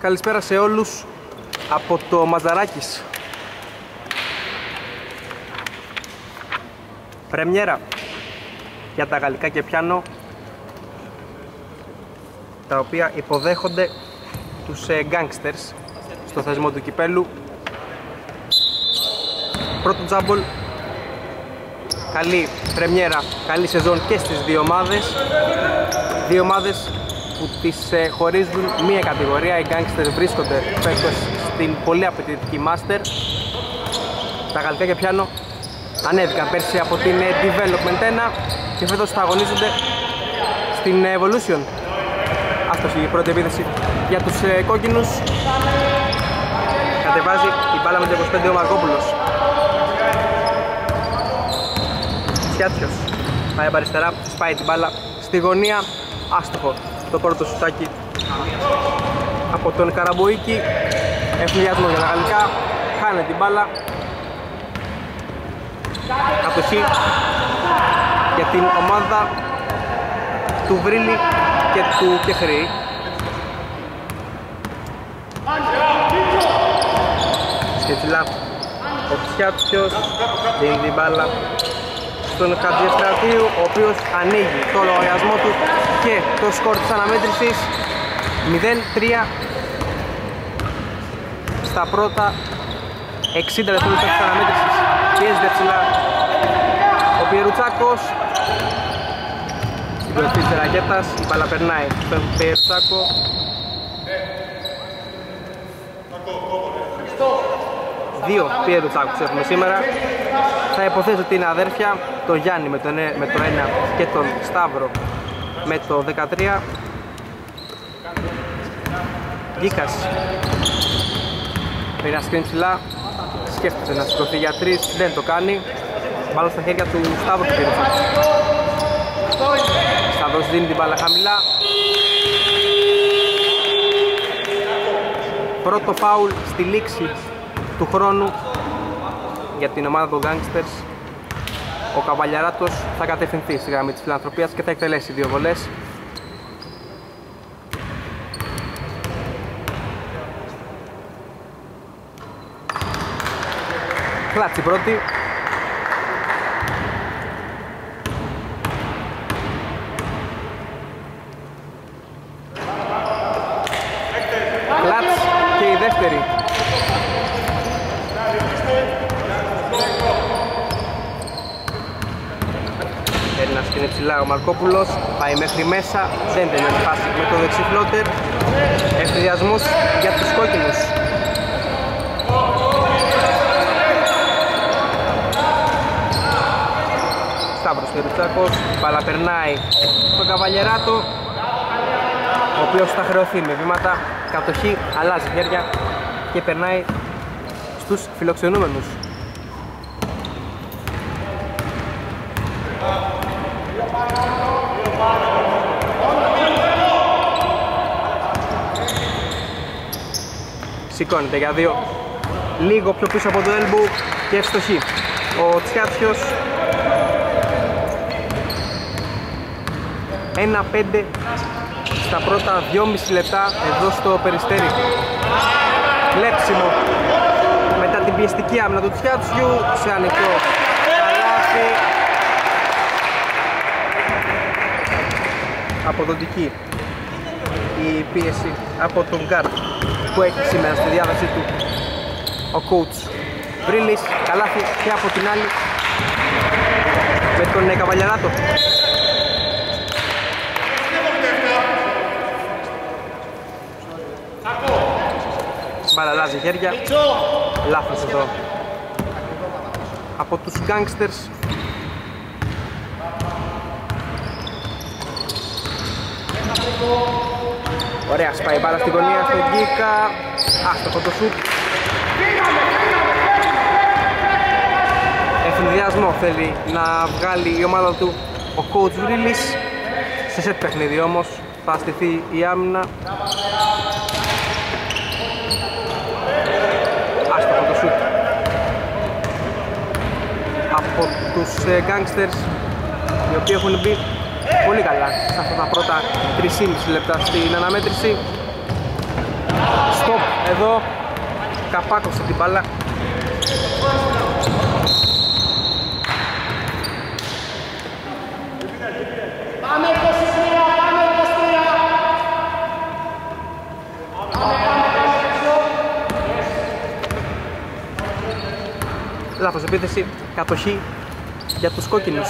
Καλησπέρα σε όλους από το Μαζαράκης. Πρεμιέρα για τα γαλλικά και πιάνο, τα οποία υποδέχονται τους Gangsters στο θεσμό του κυπέλου. Πρώτο τζάμπολ, καλή πρεμιέρα, καλή σεζόν και στις δύο ομάδες. Δύο ομάδες που τις χωρίζουν μία κατηγορία. Οι Gangsters βρίσκονται φέτος στην πολύ απαιτητική Master. Τα γαλλικά και πιάνο ανέβηκαν πέρσι από την Development 1 και φέτος θα αγωνίζονται στην Evolution. Αυτός η πρώτη επίθεση για τους κόκκινους. Κατεβάζει η μπάλα με το 25 ο Μαρκόπουλος. Σιάτσιος πάει από αριστερά, σπάει την μπάλα στη γωνία. Άστοχο το πρώτο σουτάκι από τον Καραμποίκη. Ευνηδιασμό για τα γαλλικά, χάνε την μπάλα. Ατοχή για την ομάδα του Βρύλη και του Κεχρή. Σκετσιλά ο Ψιάτσιος δίνει την μπάλα στον Χατζηστρατίου, ο οποίος ανοίγει το λογαριασμό του και το σκορ της αναμέτρησης 0-3 στα πρώτα 60 δευτερόλεπτα της αναμέτρησης. Πιέζεται ψηλά ο Πιερουτσάκος στην κορυφή της ρακέτας, η μπάλα περνάει στον Πιερουτσάκο. Δύο Πιερουτσάκους έχουμε σήμερα. Θα υποθέσω ότι είναι αδέρφια, το Γιάννη με το 1 και τον Σταύρο με το 13. Γκίκας πήρε ένα σκριν ψηλά, σκέφτεται να σηκωθεί για 3, δεν το κάνει. Μπάλα στα χέρια του Σταύρου του Πιερουτσάκου. Σταύρος δίνει την μπάλα χαμηλά. Πρώτο φάουλ στη λήξη του χρόνου για την ομάδα των Gangsters. Ο Καβαλιαράτος θα κατευθυνθεί στη γραμμή της φιλανθρωπίας και θα εκτελέσει δύο βολές. Κλάτση πρώτη. Κλάτς και η δεύτερη. Είναι ψηλά ο Μαρκόπουλος, πάει μέχρι μέσα, δεν τελειώνει φάση με το δεξί φλότερ. Ευθυδιασμός για τους κόκκινους. Σταύρος Πιερουτσάκος, μπάλα περνάει στον Καβαλιεράτο, ο οποίος θα χρεωθεί με βήματα. Κατοχή, αλλάζει χέρια και περνάει στους φιλοξενούμενους. Σηκώνεται για δύο, λίγο πιο πίσω από το elbow και ευστοχή ο Τσιάτσιος. 1-5 στα πρώτα 2,5 λεπτά εδώ στο Περιστέρι. Κλέψιμο μετά την πιεστική άμυνα του Τσιάτσιου σε ανοιχτό καλάθι. Αποδοτική η πίεση από τον γκάρτ που έχει σήμερα στη διάθεσή του ο coach Βρύλης. Καλάθι και από την άλλη με τον Καβαλιαράτο. Μπάλα αλλάζει χέρια, λάθος εδώ από τους Gangsters. Ωραία, σπάει μπάλα στην γωνία στον Γκίκα, άστοχο το σουτ. Ευνηδιασμό θέλει να βγάλει η ομάδα του ο coach Βρύλης. Σε σετ παιχνίδι όμως θα στηθεί η άμυνα. Άστοχο το σουτ από τους Gangsters, οι οποίοι έχουν μπει πολύ καλά σε αυτά τα πρώτα 3,5 λεπτά στην αναμέτρηση. εδώ, καπάκωσε την μπάλα. Πάμε 23, πάμε 23. Λάθος επίθεση, κατοχή για τους κόκκινους.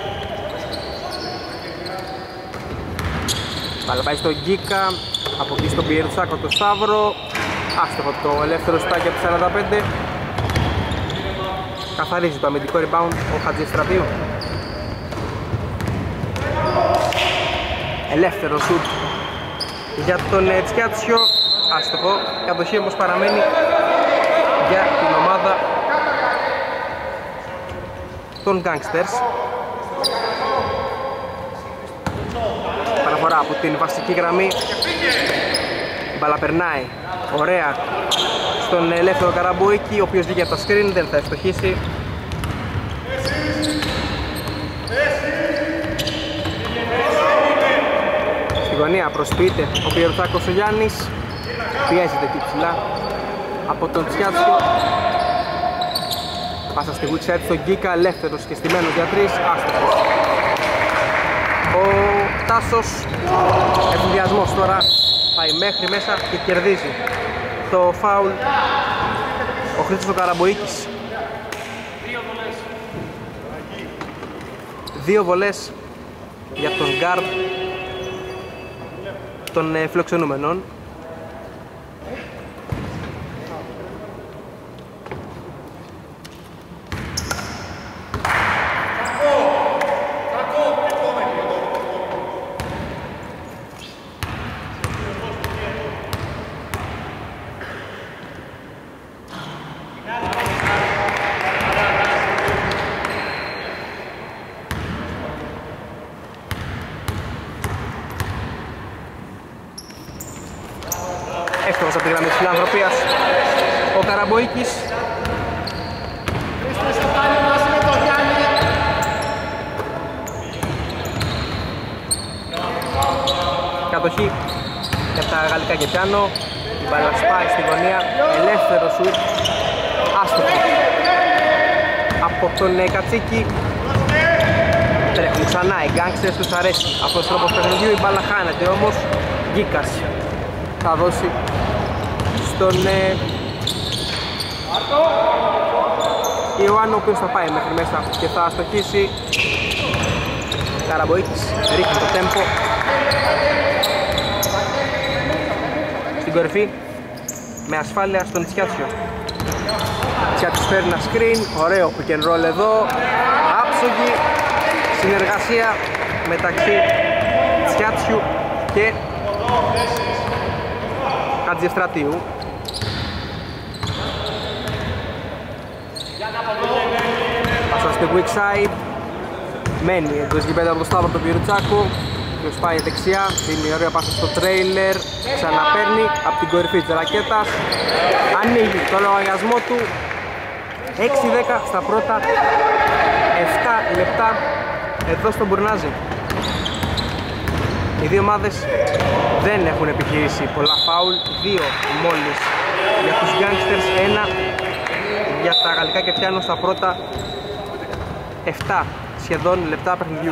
Μπάλα πάει στον Γκίκα, από εκεί στον Πιερτσάκο το Σταύρο. Άστοχο το ελεύθερο στάκι από 45. Καθαρίζει το αμυντικό rebound ο Χατζηστραπίου. Ελεύθερο σουτ για τον Τσιάτσιο. Άστοχο, κατοχή όμως παραμένει για την ομάδα των Gangsters. Παραφορά από την βασική γραμμή. Μπαλά περνάει ωραία στον ελεύθερο Καραμπούικη, ο οποίος βγήκε από τα screen, δεν θα ευστοχίσει. Στη γωνία προσποιείται ο Πιερτσάκος ο Γιάννης, πιέζεται εκεί ψηλά από τον Τσιάτσιο. Πάσα στη weak side στον Γκίκα, ελεύθερος και στημένος για 3, άστοχος. Ο Τάσος, εφηδιασμός τώρα, πάει μέχρι μέσα και κερδίζει το φάουλ ο Χρήστος ο Καραμποίκης. 2 βολές για τον γκάρντ των φιλοξενούμενων. Εύστοχος από τη γραμμή της φιλανθρωπίας ο Καραμποίκης. Κατοχή για τα γαλλικά και πιάνο. Η μπάλα σπάει στη γωνία, ελεύθερο σουτ, άστοχο από τον Κατσίκη. Τρέχουν ξανά οι Gangsters, τους αρέσει αυτός ο τρόπος παιχνιδιού. Η μπάλα χάνεται όμως. Γκίκας θα δώσει στον Ιωάννου, ο οποίος θα πάει μέχρι μέσα και θα αστοχίσει. Καραμποίκης ρίχνει το τέμπο στην κορυφή με ασφάλεια στον Τσιάτσιο. Τσιάτσιος παίρνει ένα screen, ωραίο pick and roll εδώ, άψογη συνεργασία μεταξύ Τσιάτσιου και Χατζηστρατίου. Πάσα στη weak side, μένει εντός γηπέδου από το Σταύρο του Πιερτσάκου, και πάει δεξιά, δίνει ωραία πάσα στο τρέιλερ, ξαναπαίρνει από την κορυφή της ρακέτας, ανοίγει το λογαριασμό του. 6-10 στα πρώτα 7 λεπτά εδώ στον Μπουρνάζι. Οι δύο ομάδες δεν έχουν επιχειρήσει πολλά φάουλ, 2 μόλις για τους Gangsters, 1 για τα γαλλικά και πιάνο στα πρώτα 7 σχεδόν λεπτά παιχνιδιού.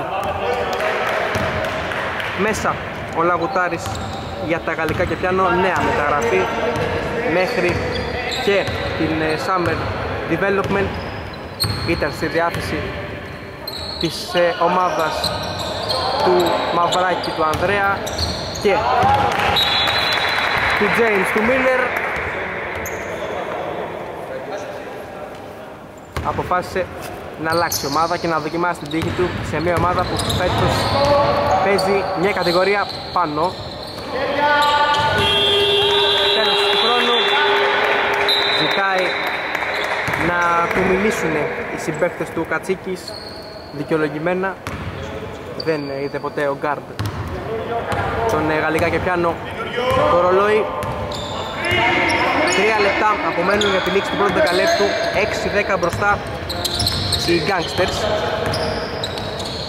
Μέσα ο Λαγουτάρης για τα γαλλικά και πιάνο, νέα μεταγραφή μέχρι και την Summer Development, ήταν στη διάθεση της ομάδας του Μαυράκη, του Ανδρέα και του James, του Μίλλερ. Αποφάσισε να αλλάξει ομάδα και να δοκιμάσει την τύχη του σε μια ομάδα που φέτος παίζει μια κατηγορία πάνω. Τέλος του χρόνου ζητάει να του μιλήσουν οι συμπαίκτες του Κατσίκης δικαιολογημένα. Δεν είδε ποτέ ο γκάρντ τον γαλλικά και πιάνω το ρολόι. 3 λεπτά απομένουν για τη λήξη του πρώτου δεκαλέπτου, 6-10 μπροστά οι Gangsters.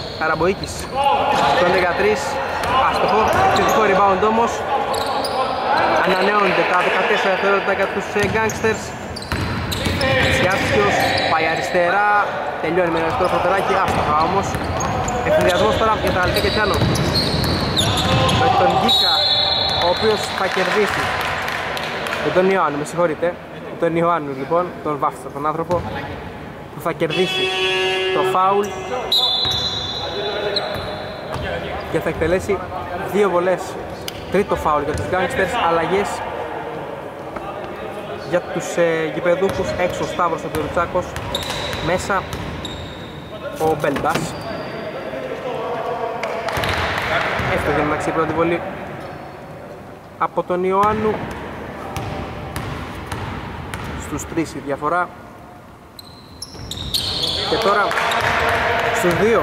Καραμποίκης στον 13, άστοχο, θετικό rebound όμως. Ανανεώνεται τα 14 δευτερόλεπτα για τους Gangsters. Τσιάτσιος πάει αριστερά, τελειώνει με ένα αριστερό φωτεράκι, άστοχα όμως. Ευθυνδιασμός τώρα για τα Γαλλικά και Πιάνο. Με τον Γκίκα, ο οποίος θα κερδίσει. Με τον Ιωάννου, με συγχωρείτε. Με τον Ιωάννου λοιπόν, τον βάφτισα τον άνθρωπο, που θα κερδίσει το φάουλ και θα εκτελέσει 2 βολές. Τρίτο φάουλ για τους Gangsters, αλλαγές για τους γηπεδούχους. Έξω ο Σταύρος ο Πιρουτσάκος, μέσα ο Μπέλμπας. Έφταγε μεταξύ πρώτη βολή από τον Ιωάννου. Στους 3 η διαφορά. Και τώρα στους 2.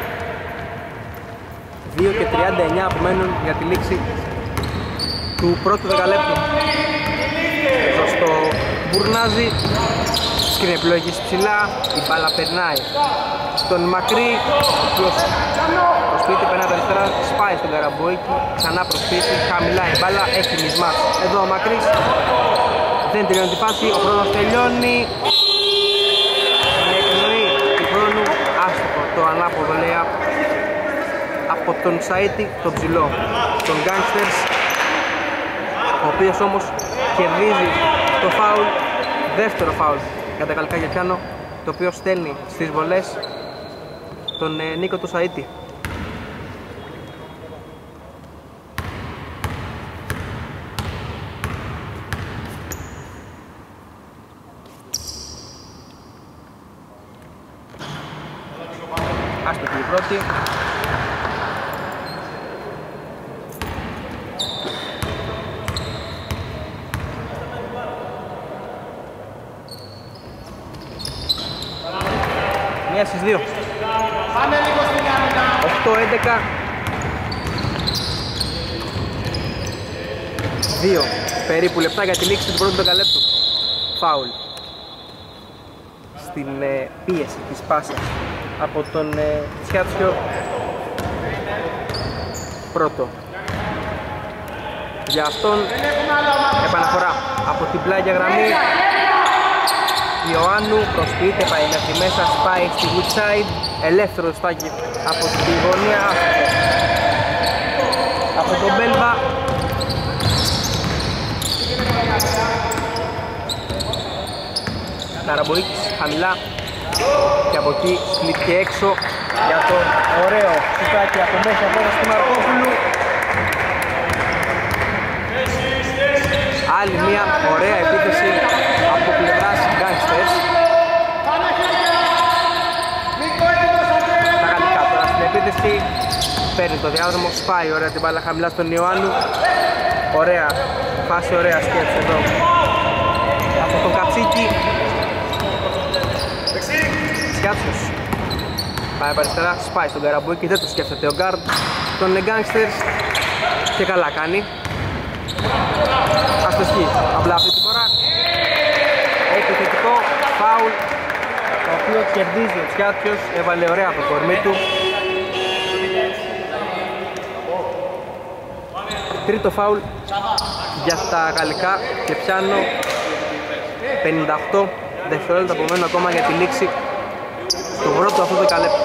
2 και 39 απομένουν για τη λήξη του πρώτου δεκαλέπτου. Εδώ στο Μπουρνάζι, σκρίνει επιλογής ψηλά, η μπάλα περνάει στον Μακρύ, ο οποίος προσπίτη, περνάει τα αριστερά, σπάει στον Καραμπόικη, ξανά προσπίτη, χαμηλά η μπάλα, έχει μισμάς. Εδώ ο Μακρύς δεν τελειώνει τη φάση, ο χρόνος τελειώνει. Με εκνοή του χρόνου, άστοχο το ανάποδο λέει από τον Σαΐτη, τον ψηλό των Gangsters, ο οποίος όμως κερδίζει το φάουλ, δεύτερο φάουλ για τα Γαλλικά και Πιάνο, το οποίο στέλνει στις βολές τον Νίκο του Σαΐτη. Άστοχη η πρώτη. Μία στις 2. Πάμε λίγο στην άμυνα. 8-11. 2 περίπου λεπτά για τη λήξη του πρώτου δεκαλέπτου. Φάουλ στην πίεση της πάσας από τον Τσιάτσιο. Πρώτο για αυτόν. Επαναφορά από την πλάγια γραμμή. Ιωάννου προσποιείται, πάει μέχρι μέσα, σπάει στη Woodside, ελεύθερο στάκι από τη γωνία, από τον Μπέλβα. Καραμποίκης χαμηλά και από εκεί σπλήθηκε έξω για το ωραίο σουτάκι από μέσα από του Μαρκόπουλου. Άλλη μια ωραία επίθεση από πλευράς Gangsters. Τα γαλλικά τώρα στην επίθεση, παίρνει το διάδρομο, σπάει ωραία την μπάλα χαμηλά στον Ιωάννου. Ωραία φάση, ωραία σκέψη εδώ από τον Κατσίκη. Σκιάτσος πάει από αριστερά, σπάει στον Καραμπούκη, δεν το σκέφτεται ο γκάρντ των Gangsters και καλά κάνει. Αστοχή απλά αυτή τη φορά. Επιθετικό φάουλ, το οποίο κερδίζει ο Τσιάτσιος, έβαλε ωραία το κορμί του. Τρίτο φάουλ για τα γαλλικά και Πιάνο. 58 δευτερόλεπτα απομένουν ακόμα για τη λήξη του πρώτου αυτού δεκαλέπτου.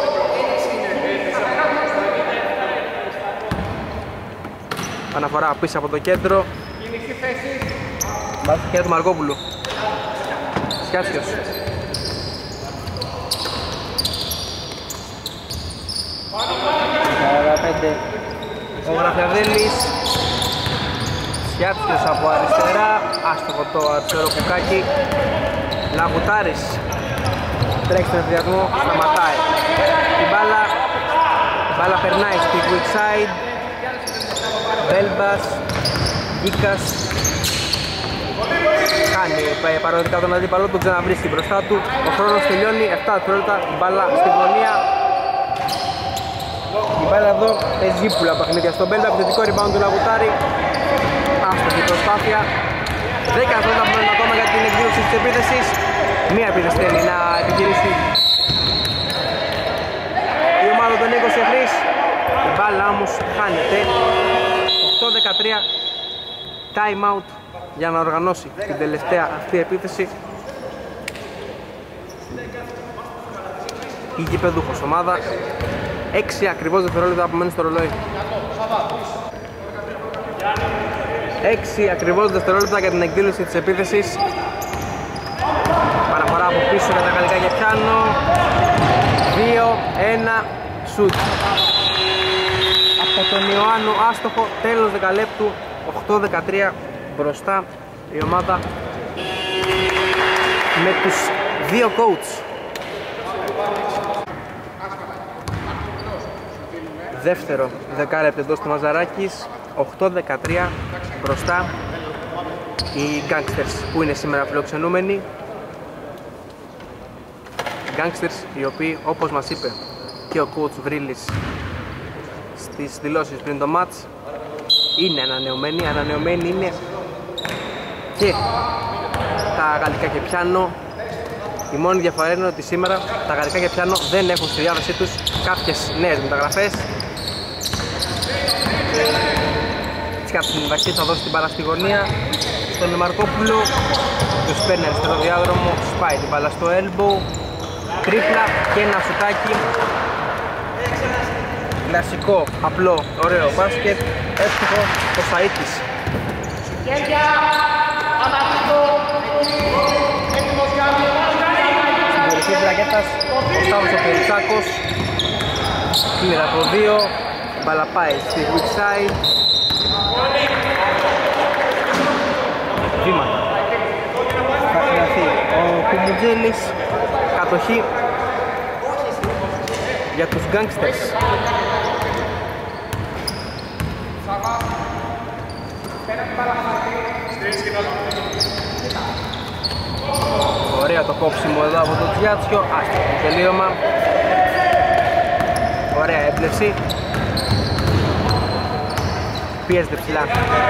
Αναφορά πίσω από το κέντρο. Βάζει το κέντρο του Μαρκόπουλου. Σκιάτσιος. Ο Γραφιαδέλης. Σκιάτσιος από αριστερά. Άστοχο το αριστερό κουκάκι. Λαγουτάρης. Τρέχει στον ευθυδιασμό, σταματάει η μπάλα περνάει στη weak side. Μπέλμπας, Γκίκας κάνει παροδικά τον αντίπαλο του, ξαναβρίσκει μπροστά του. Ο χρόνος τελειώνει, 7 δευτερόλεπτα, η μπάλα στη γωνία. Η μπάλα εδώ παίζει ύπουλα παιχνίδια στον Μπέλμπα, επιθετικό rebound του Λαγουτάρη. Άστοχη προσπάθεια. 10 δευτερόλεπτα που μένουν ακόμα για την εκδήλωση της επίθεσης. Μία επίθεση θέλει να επιχειρήσει η ομάδα των 20 εχρής. Η μπάλα όμως χάνεται. 8-13, time out για να οργανώσει την τελευταία αυτή επίθεση. Η γηπεδούχος ομάδα. 6 ακριβώς δευτερόλεπτα απομένουν στο ρολόι. 6 ακριβώς δευτερόλεπτα για την εκδήλωση της επίθεσης. Παραφορά από πίσω για τα γαλλικά και πιάνω. 2-1 σουτ από τον Ιωάννου, άστοχο. Τέλος δεκαλέπτου. 8-13 μπροστά η ομάδα με τους δύο coach. Δεύτερο δεκάλεπτο εντός του Μαζαράκης. 8-13 μπροστά οι Gangsters που είναι σήμερα φιλοξενούμενοι. Gangsters οι οποίοι, όπως μας είπε και ο coach Βρύλης στις δηλώσεις πριν το match, είναι ανανεωμένοι. Ανανεωμένοι είναι και τα γαλλικά και πιάνο. Η μόνη διαφορά είναι ότι σήμερα τα γαλλικά και πιάνο δεν έχουν στη διάθεσή τους κάποιες νέες μεταγραφές. Στην βαχή θα δώσει την μπάλα στη γωνία στον Μαρκόπουλο, τους παίρνει αριστερό διάδρομο, σπάει την μπάλα στο elbow, τρίπλα και ένα σουτάκι. Κλασικό, απλό, ωραίο μπάσκετ, εύστοχο το Σαΐτης. Στην κορυφή της ρακέτας ο Σταύρος ο Περιτσάκος, κλείνει από 2, μπάλα πάει στη weak side. Βήματα. Θα χρειαστεί ο Κουμουτζέλης, κατοχή για τους Gangsters. Ωραία το κόψιμο εδώ από το Τζιάτσιο, άστοχο το τελείωμα. Ωραία έμπλευση. Πιέζεται ψηλά.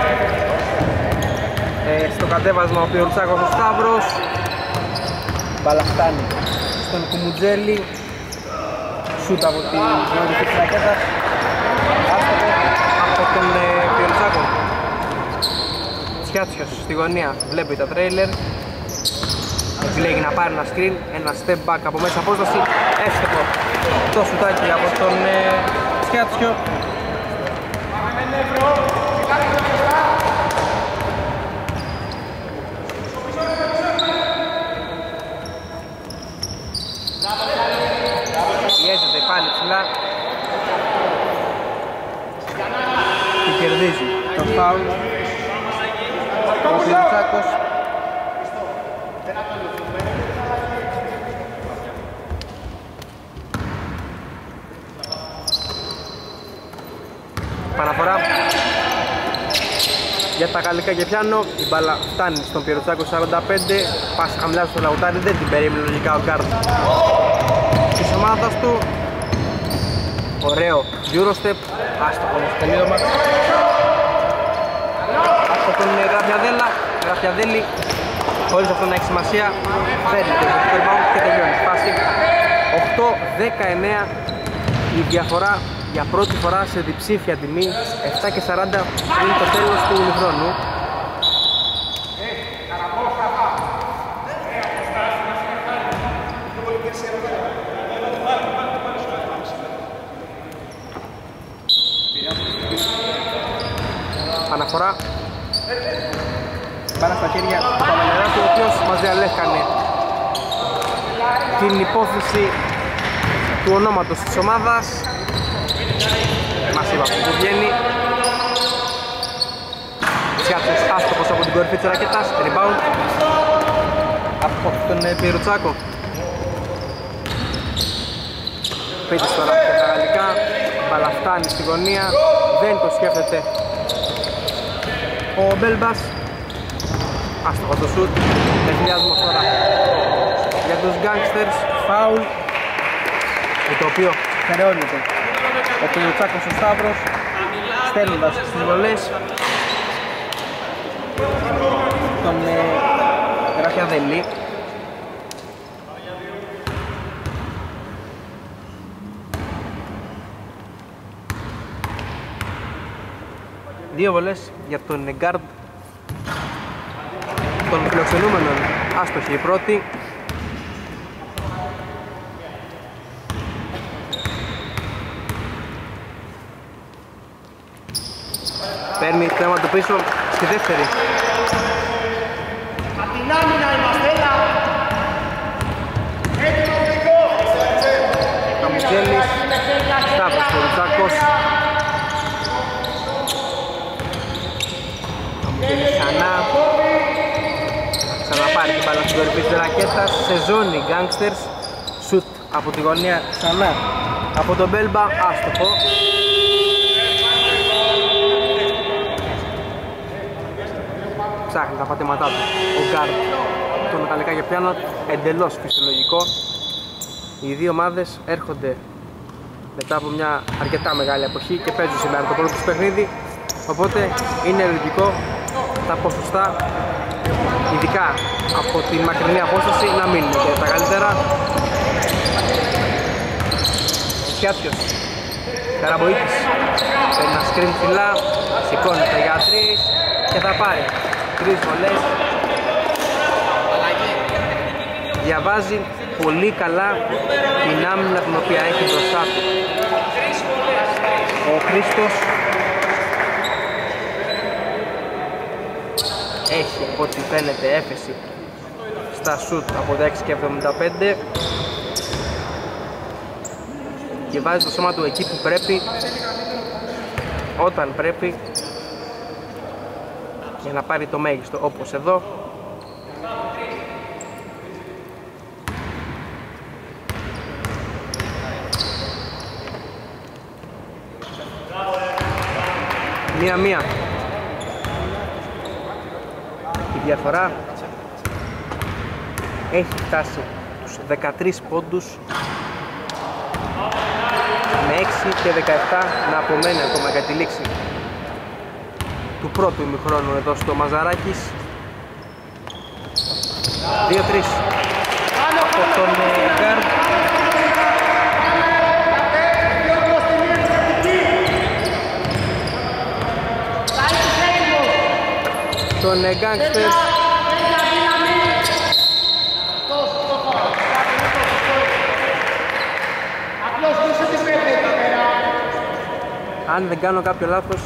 Στο κατέβασμα ο Πιορτσάκος ο Σταύρος. Μπάλα φτάνει στον Κουμουτζέλη. Σούτ από την νότια της ρακέτας. Άστοχο από τον Πιορτσάκο. Τσιάτσιος στη γωνία βλέπει τα τρέιλερ. Επιλέγει να πάρει ένα screen, ένα step back από μέσα απόσταση. Εύστοχο το σουτάκι από τον Τσιάτσιο. Πιέζεται πάλι ψηλά και κερδίζει το φάουλ ο Πιορτσάκος. Παραφορά για τα γαλλικά και πιάνω. Η μπάλα φτάνει στον Πιορτσάκο 45. Πας χαμηλά στο Λαουτάρι, δεν την περίμενε λογικά ο γκάρντ της ομάδας του. Ωραίο Eurostep, άστοχο όμως τελείωμα από τον Γραφιαδέλη, χωρίς αυτό να έχει σημασία. Φέρνει το rebound και τελειώνει η φάση. 8-19 η διαφορά για πρώτη φορά σε διψήφια τιμή. 7:40 είναι το τέλος του ημιχρόνου. Αναφορά μπάλα στα χέρια του Παλαμεράκη, ο οποίος μας διαλέχανε την υπόθεση του ονόματος της ομάδας. Μας είπα αυτό που βγαίνει. Τσιάτσος άστοχος από την κορυφή της ρακέτας. Rebound από τον Πιερουτσάκο. Πίτης τώρα από τα γαλλικά. Μπάλα φτάνει στη γωνία. Δεν το σκέφτεται ο Μπέλμπας. Άστοχο το σουτ. Δεχειάζουμε τώρα για τους Gangsters. Φάουλ, το οποίο χρεώνεται ο Πιερουτσάκος ο Σταύρος, στέλνοντας στις βολές τον Γραφιαδέλη. Δύο βολές για τον Γκάρντ των φιλοξενούμενων. Άστοχη η πρώτη. Παίρνει το αίμα του πίσω στη δεύτερη. Απ' την άμυνα είμαστε, έλα! Καμουτζέλης, Σταύρος Κορουτσάκος. Καμουτζέλης ξανά. Ξαναπάρει την μπάλα στην κορυφή της ρακέτας. Σε ζώνη Gangsters. Σουτ από τη γωνία ξανά από τον Μπέλμπα, άστοχο. Ψάχνει τα πατήματά του ο γκάρντ το μεταλλικά για πιάνο, εντελώς φυσιολογικό. Οι δύο ομάδες έρχονται μετά από μια αρκετά μεγάλη αποχή και παίζουν σήμερα το πρώτο τους παιχνίδι, οπότε είναι λογικό τα ποσοστά, ειδικά από τη μακρινή απόσταση, να μείνουν και τα καλύτερα. Σιάτιος, Καραμποίτης, παίρνει ένα σκριν ψηλά, σηκώνεται για τρεις και θα πάρει 3 βολές. Διαβάζει πολύ καλά την άμυνα την οποία έχει μπροστά του ο Χρήστος. Έχει από ό,τι φαίνεται έφεση στα σουτ από 16 και 75 και βάζει το σώμα του εκεί που πρέπει, όταν πρέπει, για να πάρει το μέγιστο, όπως εδώ. Μία-μία. Η διαφορά έχει φτάσει τους 13 πόντους, με 6 και 17 να απομένει ακόμα για τη λήξη του πρώτου ημιχρόνου εδώ στο Μαζαράκης. 2-3 από τον γκάρντ. Τον Gangsters. Αν δεν κάνω κάποιο λάθος,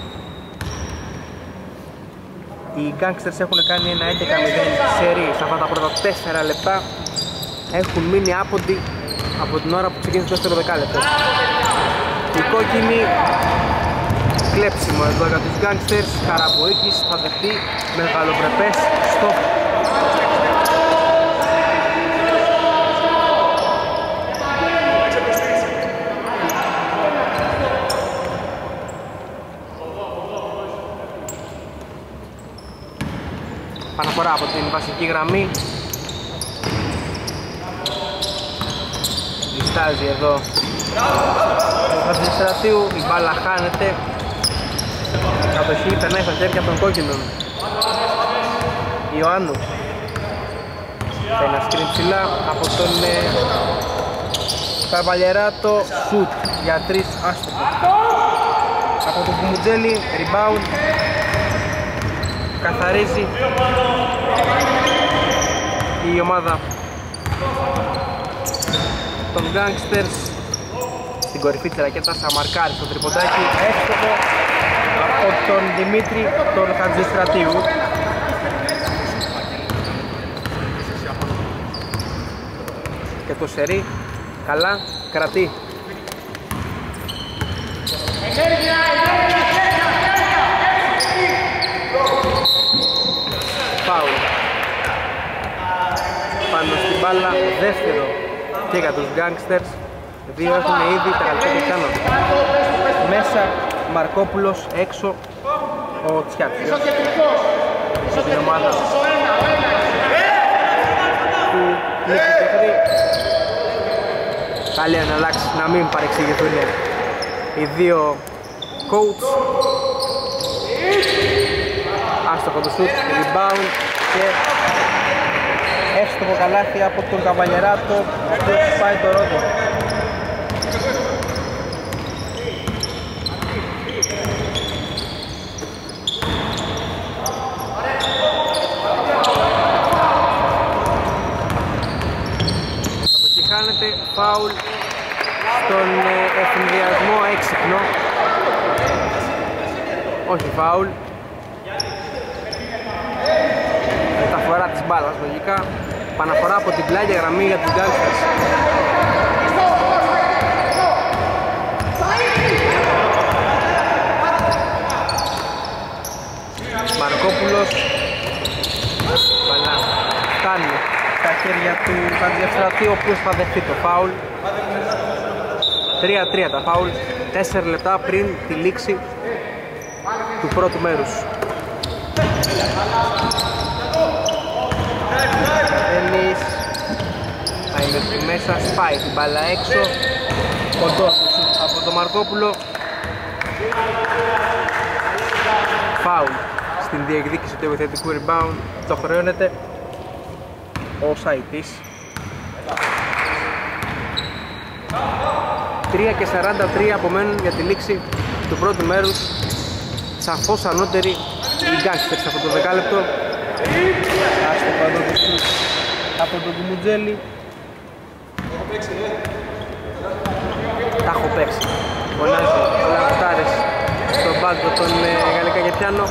οι Gangsters έχουν κάνει ένα 11-0 σερί σε αυτά τα πρώτα 4 λεπτά. Έχουν μείνει άποντοι από την ώρα που ξεκίνησε το δεύτερο δεκάλεπτο. Η κόκκινη, κλέψιμο εδώ για τους Gangsters. Καραμποίκης θα δεχτεί μεγαλοπρεπές στόχ. Παναφορά από την βασική γραμμή. Διστάζει εδώ ο Χατζηστρατείου, η μπάλα χάνεται. Κατοχή περνάει στα χέρια των κόκκινων. Ιωάννου παίρνει ένα σκριν ψηλά από τον Καβαλιεράτο. Σουτ για 3, άστοχο από τον Κουμουτζέλη. Rebound, καθαρίζει η ομάδα των Gangsters. Στην κορυφή της ρακέτας θα μαρκάρει στο τριποντάκι, έστοχο από τον Δημήτρη τον Χατζηστρατείου. Και το σερί καλά κρατεί. Φάουλ πάνω στην μπάλα, δεύτερο και για τους Gangsters. Δύο έχουν ήδη τα καλύτερα και κάνουν. Μέσα Μαρκόπουλος, έξω ο Τσιάτιος. Στην ομάδα του Νίκη Τεχρή. Καλή να αλλάξει, να μην παρεξηγηθούν οι δύο coach. Άστοχο το σουτ, rebound και εύστοχο καλάθι από τον Καβαλιεράτο, ο οποίος πάει το ρότο. φάουλ στον ευνηδιασμό έξυπνο. Όχι φάουλ. Μεταφορά της μπάλας λογικά. Παναφορά από την πλάγια γραμμή για τους Gangsters. Μαρκόπουλος. Μπαλά φτάνει στα χέρια του Χατζιευστρατή, ο οποίος θα δεχτεί το φάουλ. 3-3 τα φάουλ, 4 λεπτά πριν τη λήξη του πρώτου μέρους. Έλλης θα είναι εκεί μέσα, σπάει την μπάλα έξω, κοντό από τον Μαρκόπουλο. Φάουλ στην διεκδίκηση του επιθετικού rebound, το χρεώνεται ο Σαϊτής. 3:43 απομένουν για τη λήξη του πρώτου μέρους. Σαφώς ανώτεροι οι Gangsters από το δεκάλεπτο. Άστοχο εδώ το σουτ από τον Κουμουτζέλη. Τα έχω παίξει. Φωνάζει ο Λαμπτάρες στον πάγκο των Γαλλικά και πιάνο.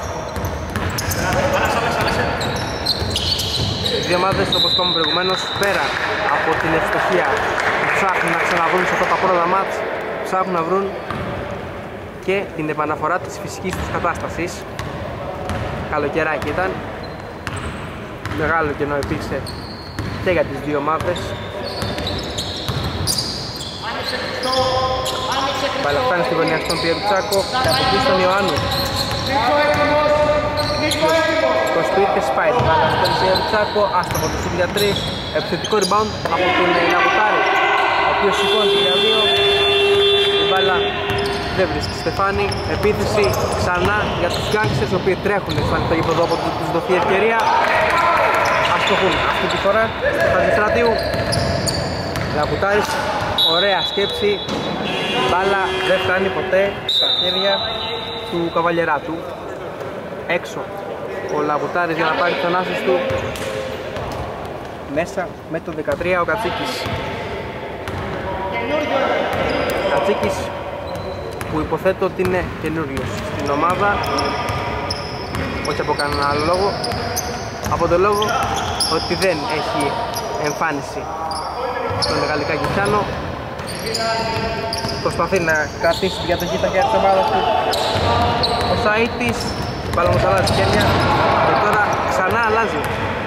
Οι δύο ομάδες, όπως είπαμε προηγουμένως, πέρα από την ευστοχία που ψάχνουν να ξαναβρούν σε αυτά τα πρώτα μάτς, ψάχνουν να βρουν και την επαναφορά της φυσικής τους κατάστασης. Καλοκαιράκι ήταν, μεγάλο κενό υπήρξε και για τις δύο ομάδες. Μπάλα φτάνει στη γωνία στον Πιερουτσάκο και από εκεί στον Ιωάννου. Το σπίτι σπάει την μπάλα στον Πιερουτσάκο, άστοχο το σουτ για 3, επιθετικό rebound από τον Λαγουτάρη, ο οποίος σηκώνει για 2. Η μπάλα δεν βρίσκει Στεφάνη, επίθεση ξανά για τους Gangsters, οι οποίοι τρέχουν σαν το γήπεδο από τους δοθεί ευκαιρία. Αστοχούν αυτή τη φορά στο Χατζηστρατίου. Λαγουτάρης, ωραία σκέψη, η μπάλα δεν φτάνει ποτέ στα χέρια του Καβαλιεράτου. Έξω ο Λαγουτάρης για να πάρει τον άσος του. Μέσα με το 13 ο Κατσίκης. Κατσίκης που υποθέτω ότι είναι καινούριος στην ομάδα, όχι από κανένα άλλο λόγο, από τον λόγο ότι δεν έχει εμφάνιση στον Γαλλικά Κιτσάνο. Προσπαθεί να κρατήσει την κατοχή στα χέρια της ομάδας του ο Σαΐτης. Πάλι όμως αλλάζει χέρια και τώρα ξανά αλλάζει.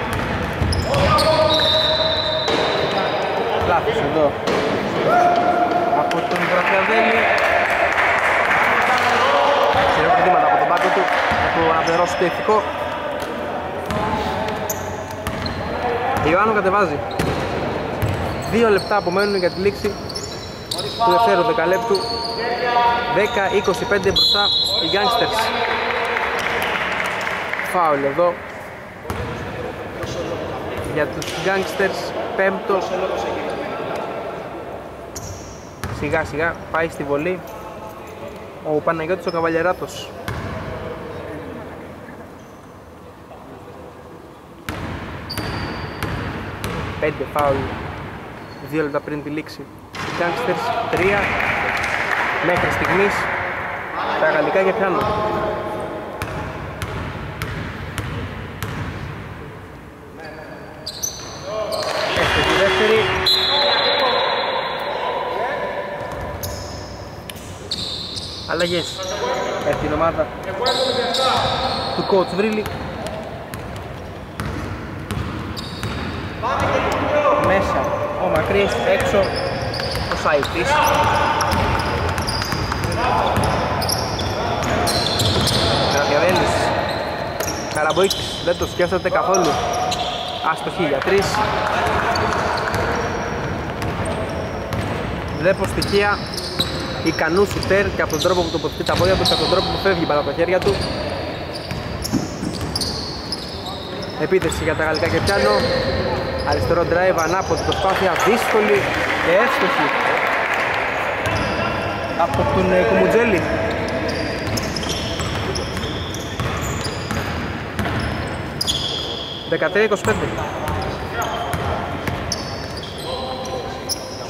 Λάθος εδώ από τον Γραφιαδέλη. Χειροκροτήματα από τον πάγκο του, από το αναπτερώσει το ηθικό. Ιωάννου κατεβάζει. 2 λεπτά απομένουν για τη λήξη του δευτέρου δεκαλέπτου. 10-25 μπροστά οι Gangsters. Φάουλ εδώ για τους Gangsters, πέμπτο. Σιγά σιγά πάει στη βολή ο Παναγιώτης ο Καβαλιεράτος. Πέντε φάουλ 2 λεπτά πριν τη λήξη. Οι Gangsters 3 μέχρι στιγμής τα Γαλλικά και πιάνο. Έφτασε η δεύτερη. Αλλαγές για την ομάδα του coach Βρύλη. Μέσα ο Μακρύς, έξω ο Σάιτης. Γραφιαδέλης, Καραμποίκης, δεν το σκέφτεται καθόλου. Αστοχή για 3. Βλέπω στοιχεία ικανού σουτέρ και από τον τρόπο που τοποθετεί τα πόδια του και από τον τρόπο που φεύγει παρά τα χέρια του. Επίθεση για τα Γαλλικά και πιάνο. Αριστερό drive, ανάποδη προσπάθεια, δύσκολη και εύστοχη από τον Κουμουτζέλη.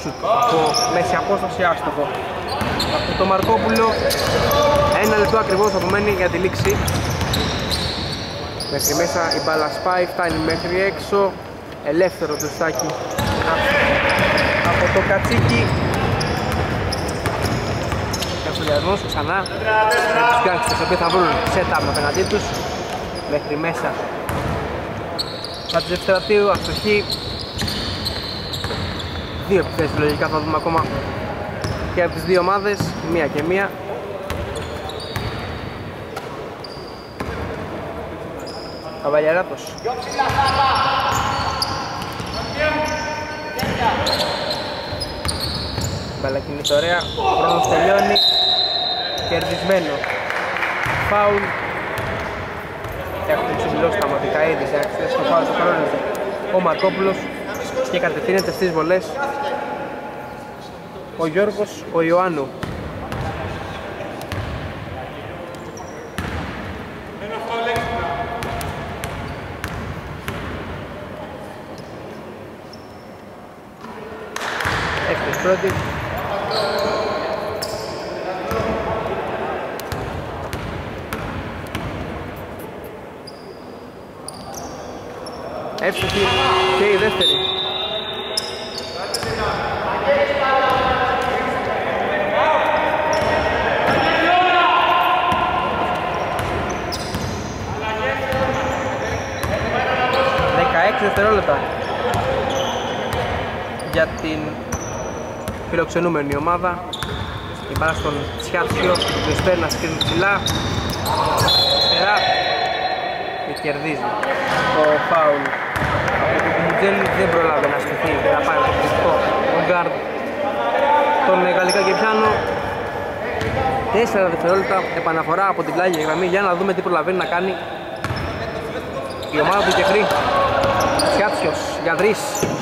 σουτ από μέση απόσταση, άστοχο. Από το Μαρκόπουλο, 1 λεπτό ακριβώς απομένει για τη λήξη. Μέχρι μέσα η μπάλα σπάει, φτάνει μέχρι έξω. Ελεύθερο το στάκι από το Κατσίκι. Καθολιασμός ξανά με τους γκάγκστers, οι οποίοι θα βρουν setup απέναντί τους. Μέχρι μέσα Χατζευστρατείου, αστοχή. Δύο επιθέσεις λογικά θα δούμε ακόμα και από τις δύο ομάδες, μία και μία. Καβαλιαράτος. Μπάλα κινείται ωραία, ο χρόνος τελειώνει. Κερδισμένο φάουλ. Έχουν συμπληρώσει τα μαθητικά ήδη σε άξιες στο φάουλ του χρόνου ο Μαρκόπουλος και κατευθύνεται στις βολές ο Γιώργος ο Ιωάννου. Έφτιαξε πρώτη. Εύστοχη και η δεύτερη. Δευτερόλεπτα για την φιλοξενούμενη ομάδα. Η μπάλα στον Τσιάτσιο, ο οποίος να σκρίνει ψηλά. Αριστερά και κερδίζει το φάουλ από τον Κουμουτζέλη. Δεν προλάβει να στηθεί και να πάει στο γκάρντ τον Γαλλικά και πιάνω. 4 δευτερόλεπτα επαναφορά από την πλάγια γραμμή για να δούμε τι προλαβαίνει να κάνει η ομάδα του Κεχρή. Τσιάτσιος για 3.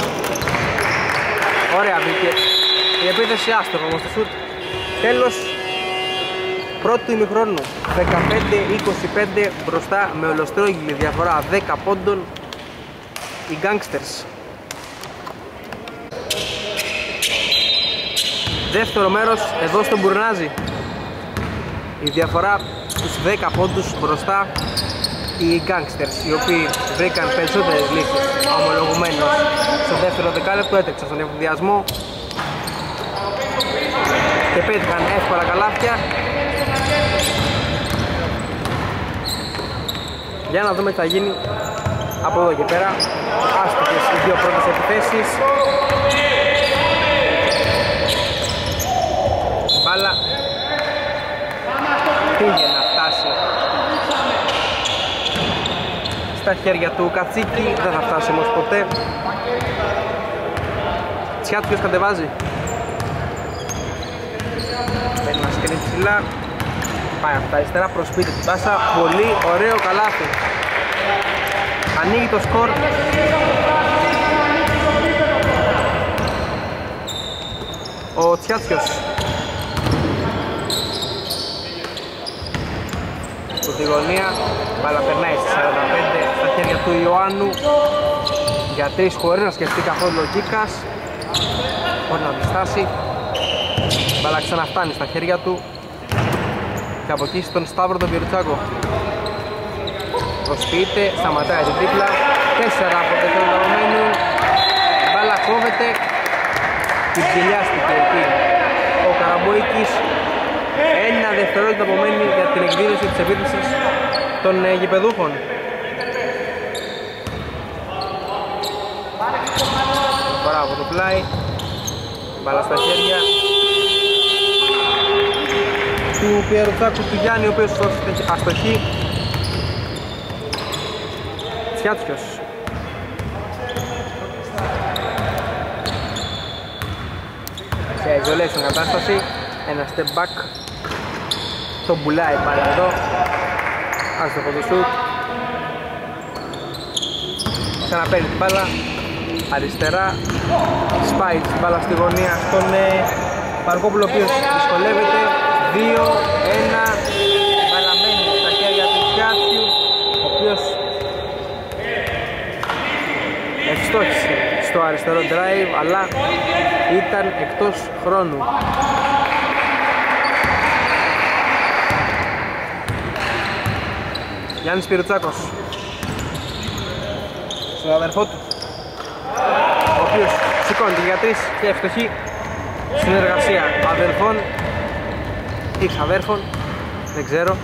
Ωραία μπήκε η επίθεση, άστοχο όμως το σουτ. Τέλος πρώτου ημιχρόνου, 15-25 μπροστά με ολοστρόγγυλη διαφορά 10 πόντων οι Gangsters. Δεύτερο μέρος εδώ στον Μπουρνάζι. Η διαφορά στους 10 πόντους μπροστά οι Gangsters, οι οποίοι βρήκαν περισσότερες λύσεις ομολογουμένως στο δεύτερο δεκάλεπτο, έτρεξαν στον ευθυνδιασμό και πέτυχαν εύκολα καλάθια. Για να δούμε τι θα γίνει από εδώ και πέρα. Άστοχες οι δύο πρώτες επιθέσεις. Μπάλα πήγε να φτάσει στα χέρια του Κατσίκη, δεν θα φτάσει όμως ποτέ. Τσιάτσιος κατεβάζει. Παίρνει να σκρίνει ψηλά. Πάει από τα αριστερά προς πίτι την πάσα. Πολύ ωραίο καλάθι. Ανοίγει το σκορ. Ο Τσιάτσιος. Στη γωνία, μπάλα περνάει στις 45 στα χέρια του Ιωάννου για 3 χωρίς να σκεφτεί καθόλου ο Κίκας, χωρίς να διστάσει. Μπάλα ξαναφτάνει στα χέρια του και από εκεί στον Σταύρο τον Πιερουτσάκο. Προσποιείται, σταματάει την τρίπλα, 4 από το δεδομένου. Μπάλα κόβεται, την ψηλιάστηκε εκεί ο Καραμποίκης. 1 δευτερόλεπτο απομένει για την εκδήλωση της επίθεσης των γηπεδούχων. Φορά από το πλάι, μπάλα στα χέρια του Πιερουτσάκου του Γιάννη, ο οποίος έχει αστοχή. Τσιάτσιος. Σε isolation κατάσταση, ένα step back. Το μπουλάει πάλι εδώ. Άστοχο το σουτ. Ξαναπαίρνει την μπάλα αριστερά. Σπάει την μπάλα στη γωνία στον Μαρκόπουλο, ο οποίος δυσκολεύεται. 2-1. Μπάλα μένει στα χέρια του Τσιάτσιου, ο οποίος ευστόχησε στο αριστερό drive, αλλά ήταν εκτός χρόνου. Γιάννης Πιρουτσάκος στον αδερφό του, ο οποίος σηκώνει για 3 και ευστοχή συνεργασία αδερφών ή ξαδέρφων, δεν ξέρω.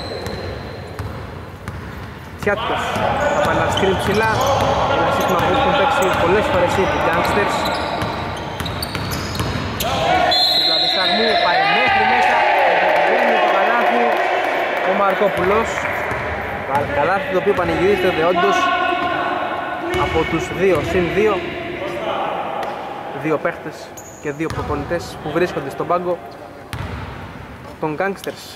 Τσιάτικος θα πάει να σκριν ψηλά, ένα σύστημα που έχουν παίξει πολλές φορές οι Gangsters. Συντατισταγμού πάει μέχρι μέσα, βγαίνει το καλάθι ο Μαρκόπουλος. Καλάθι το οποίο πανηγυρίζεται δεόντως από τους 2-2, 2 παίχτες και 2 προπονητές που βρίσκονται στον πάγκο των Gangsters.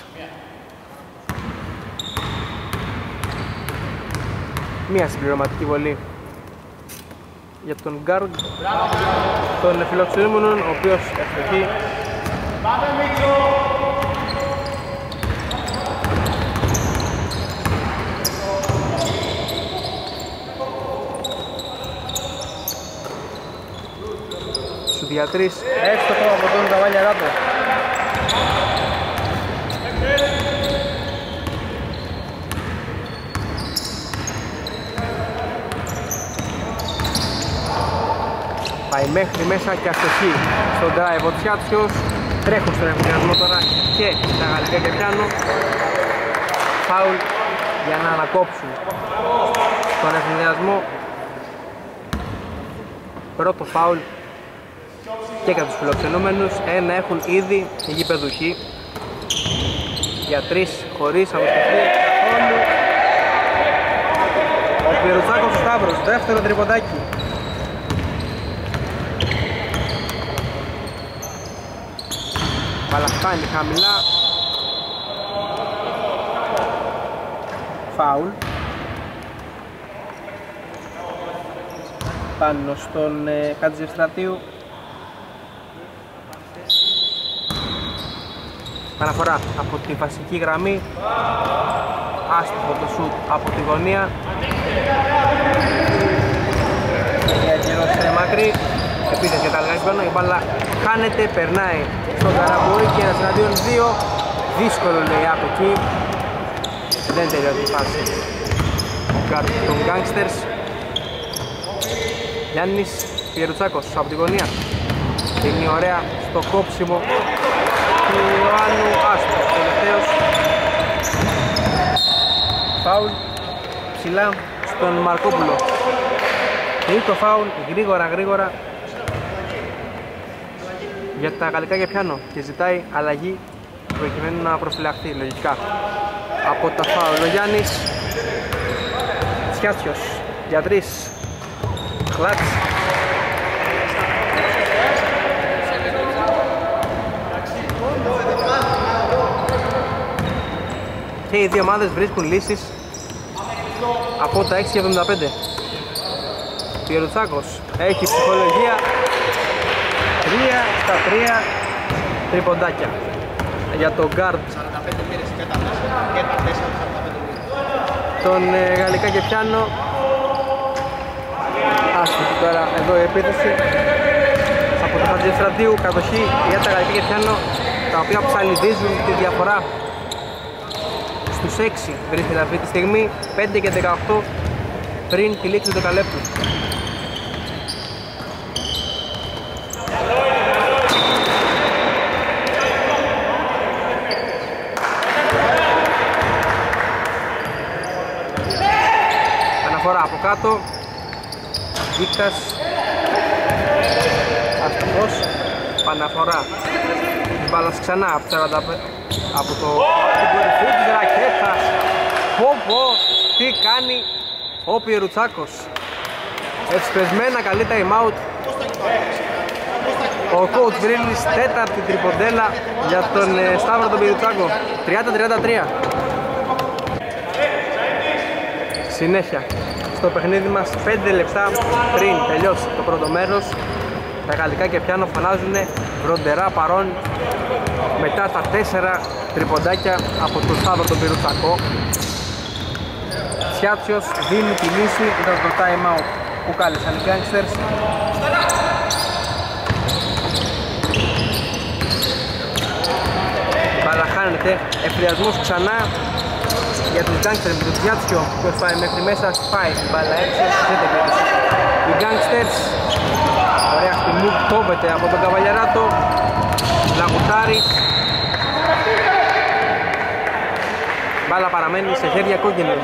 Μία συμπληρωματική βολή για τον Γκάρντ των φιλοξενούμενων, ο οποίος ευστοχεί. Σου διατρείς εύστοχο από τον Καβάλιαράτο. Πάει μέχρι μέσα και αστοχή στον drive ο Τσιάτσιος. Τρέχουν στον ευθυνιασμό τώρα και τα γαλλικά και πιάνω. Φάουλ για να ανακόψουν τον ευθυνιασμό. Πρώτο φάουλ και για τους φιλοξενούμενους. Ένα έχουν ήδη οι γηπεδουχοί. Για 3 χωρίς αποστοχή καθόλου. Ο Πιρουτσάκος ο Σταύρος, δεύτερο τριποντάκι. Παλαχτάνει χαμηλά. Φάουλ πάνω στον Χατζηστρατίου. Αναφορά από τη βασική γραμμή. Άστοχο το σουτ από τη γωνία. Γύρος είναι μακρύ. Επίθεση για τα αργασμένο. Η μπάλα χάνεται, περνάει στον Καραμπούρη και ένας εναντίον 2. Δύσκολο λέει από εκεί. Δεν τελειώνει η φάση των Gangsters. Γιάννης Πιερουτσάκος από τη γωνία. Είναι ωραία στο κόψιμο του Ιωάννου. Άστο τελευταίος. Φάουλ ψηλά στον Μαρκόπουλο. Τρίτο φάουλ γρήγορα για τα γαλλικά και πιάνω και ζητάει αλλαγή προκειμένου να προφυλαχθεί λογικά από τα φάουλ. Ο Γιάννης Τσιάτσιος για 3. Κλατς. Και οι δύο ομάδες βρίσκουν λύσεις από τα 6.75. Πιερουτσάκος έχει ψυχολογία. 3 στα 3 τριποντάκια για τον Γκάρντ τον γαλλικά και πιάνω. Άστοχη τώρα εδώ η επίθεση από το Χατζηστρατίου. Κατοχή για τα γαλλικά και πιάνω, τα οποία ψαλιδίζουν τη διαφορά στους 6. Βρίσκεται αυτή τη στιγμή 5 και 18 πριν τη λήξη του δεκαλέπτου. Αναφορά από κάτω. Βίκτας αστοχός. Παναφορά της μπάλας ξανά από το κορυφή της ρακέτας. Πω τι κάνει ο Πιερουτσάκος. Ευσπεσμένα καλή time out. Ο coach Βρύλης, τέταρτη τριποντέλα για τον Σταύρο τον Πιερουτσάκο. 30-33. Συνέχεια στο παιχνίδι μας, 5 λεπτά πριν τελειώσει το πρώτο μέρος. Τα γαλλικά και πιάνω φωνάζουν βροντερά παρόν μετά τα 4 τριποντάκια από τον Σταύρο τον Πιερουτσάκο. Τσιάτσιος δίνει τη λύση, ήταν το time out που κάλεσαν οι Gangsters. γίνεται. Ευθυριασμός ξανά για τους Gangsters με τον Τζιάτσιο που πάει μέχρι μέσα, σπάει την μπάλα έξω, δεν την κρατήσει. Οι Gangsters, ωραία χτιμού, κόβεται από τον Καβαλιαράτο, Λαγουτάρης. Μπάλα παραμένει σε χέρια κόκκινων.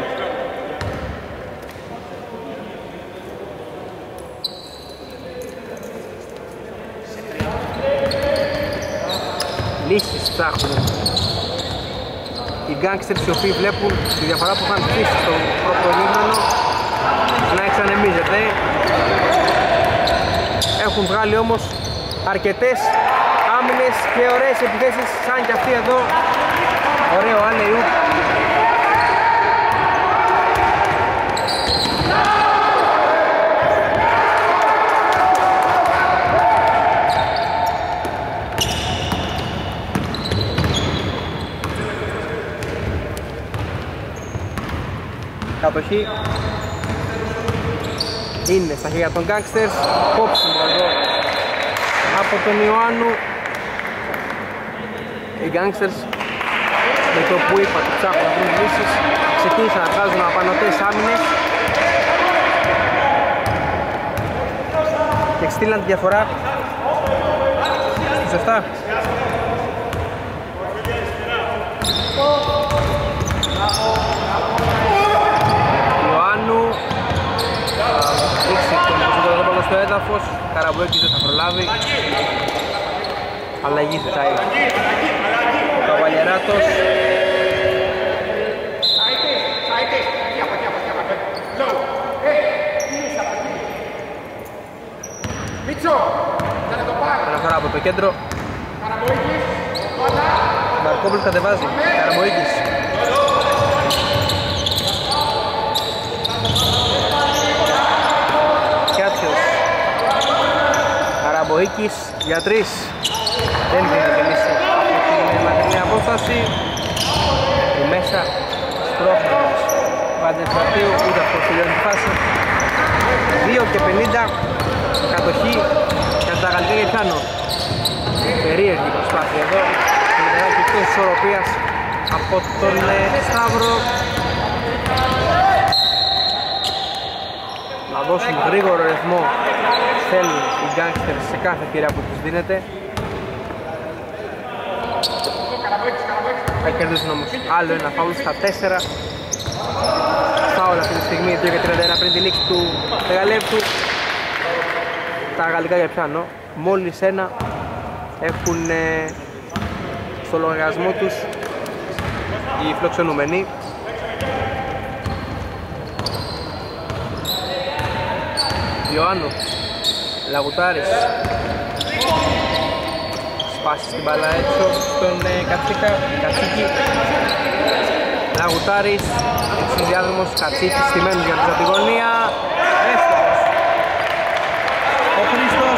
Λύσεις ψάχνουν οι Gangsters, οι οποίοι βλέπουν τη διαφορά που είχαν χτίσει στο πρώτο ημίχρονο να εξανεμίζεται. Έχουν βγάλει όμως αρκετές άμυνες και ωραίες επιθέσεις σαν και αυτή εδώ. Ωραίο alley-oop. Κατοχή είναι στα χέρια των Gangsters. Κόψιμο εδώ από τον Ιωάννου. Οι Gangsters με το που είπα ότι ψάχνουν να βρουν λύσεις ξεκίνησαν να βγάζουν απανωτές άμυνες και στείλαν τη διαφορά στους 7. Στο έδαφος, Καραμπόκης δεν θα προλάβει. Αλλαγή ζητάει ο Καβαλιεράτος. Αναφορά από το κέντρο. Μαρκόπουλος κατεβάζει, Καραμπόκης. Καραμποίκης για 3. Δεν δίνει λύση από την μακρινή απόσταση. Η μέσα σπρώχνοντας Παντετρατίου, ούτε αυτό τελειώνει τη φάση. 2 και 50 κατοχή για τα γαλλικά Γερχάνο. Περίεργη προσπάθεια εδώ. Λιδεράκι εκτός της ισορροπίας από τον Σταύρο. Να δώσουν γρήγορο ρυθμό θέλουν οι Gangsters σε κάθε ευκαιρία που τους δίνεται. Θα κερδίσουν όμως άλλο ένα φάουλ στα 4. Φάουλ αυτή τη στιγμή 2 και 31 πριν τη λήξη του δεκαλέπτου. Τα γαλλικά για πιάνο μόλις ένα έχουν στο λογαριασμό τους οι φιλοξενούμενοι. Ιωάννου, Λαγουτάρης, σπάσει την μπάλα έξω στον Κατσίκη. Λαγουτάρης, συνδιάδρομος, Κατσίκης, στημένος για την κατηγορία. Εύκολος ο Χρήστος.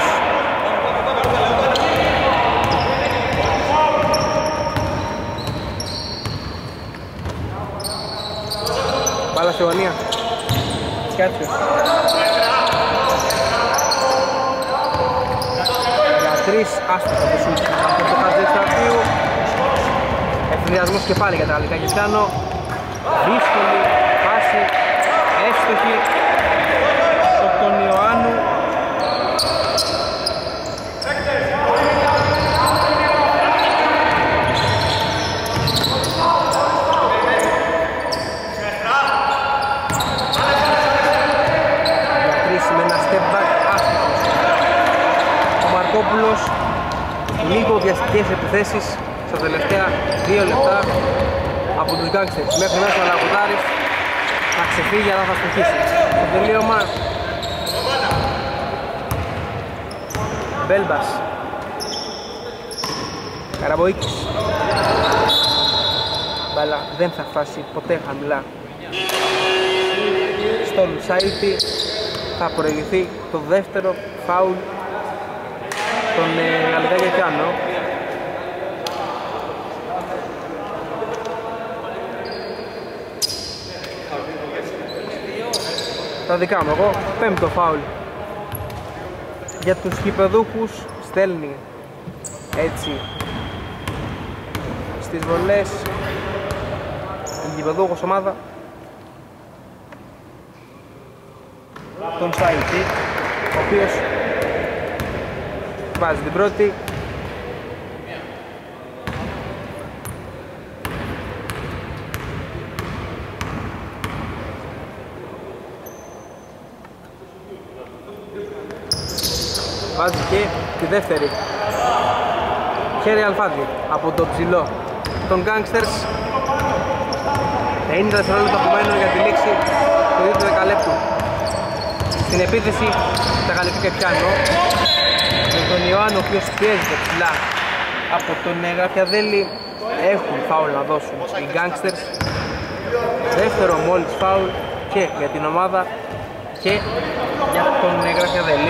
Μπάλα στη γωνία. Σκάτσιος. Τρεις άστοχα το σουτ από το Χατζηστρατίου. Ευθυνδιασμός και πάλι για τα γαλλικά Γερχάνο. Δύσκολη φάση, εύστοχη από τον Ιωάννου. Για 3 με ένα step back άστοχος. Ο Μαρκόπουλος λίγο βιαστικές επιθέσεις στα τελευταία 2 λεπτά από τους Gangsters. Μέχρι μέσα ο Λαγουτάρης θα ξεφύγει αλλά θα στοχίσει. Στο τελείωμα Μπέλμπας, Καραμποίκης. Μπάλα δεν θα φτάσει ποτέ χαμηλά στον Σαΐτη. Θα προηγηθεί το δεύτερο φάουλ τον γαλλικά Γερχάνο. Τα δικά μου εγώ, πέμπτο φάουλ για τους γηπεδούχους. Στέλνει έτσι στις βολές, γηπεδούχος ομάδα, τον Σάιτη, ο οποίος βάζει την πρώτη. Βάζει και τη δεύτερη. Χέρι Αλφάντη από τον ψηλό των Gangsters. 90 δευτερόλεπτα που μένουν για τη λήξη του 2 δεκαλέπτου. Στην επίθεση τα γαλλικά και πιάνω με τον Ιωάννη, ο οποίος πιέζεται ψηλά από τον Γραφιαδέλη. Έχουν φάουλ να δώσουν οι Gangsters. Δεύτερο μόλις φάουλ και για την ομάδα και για τον Γραφιαδέλη.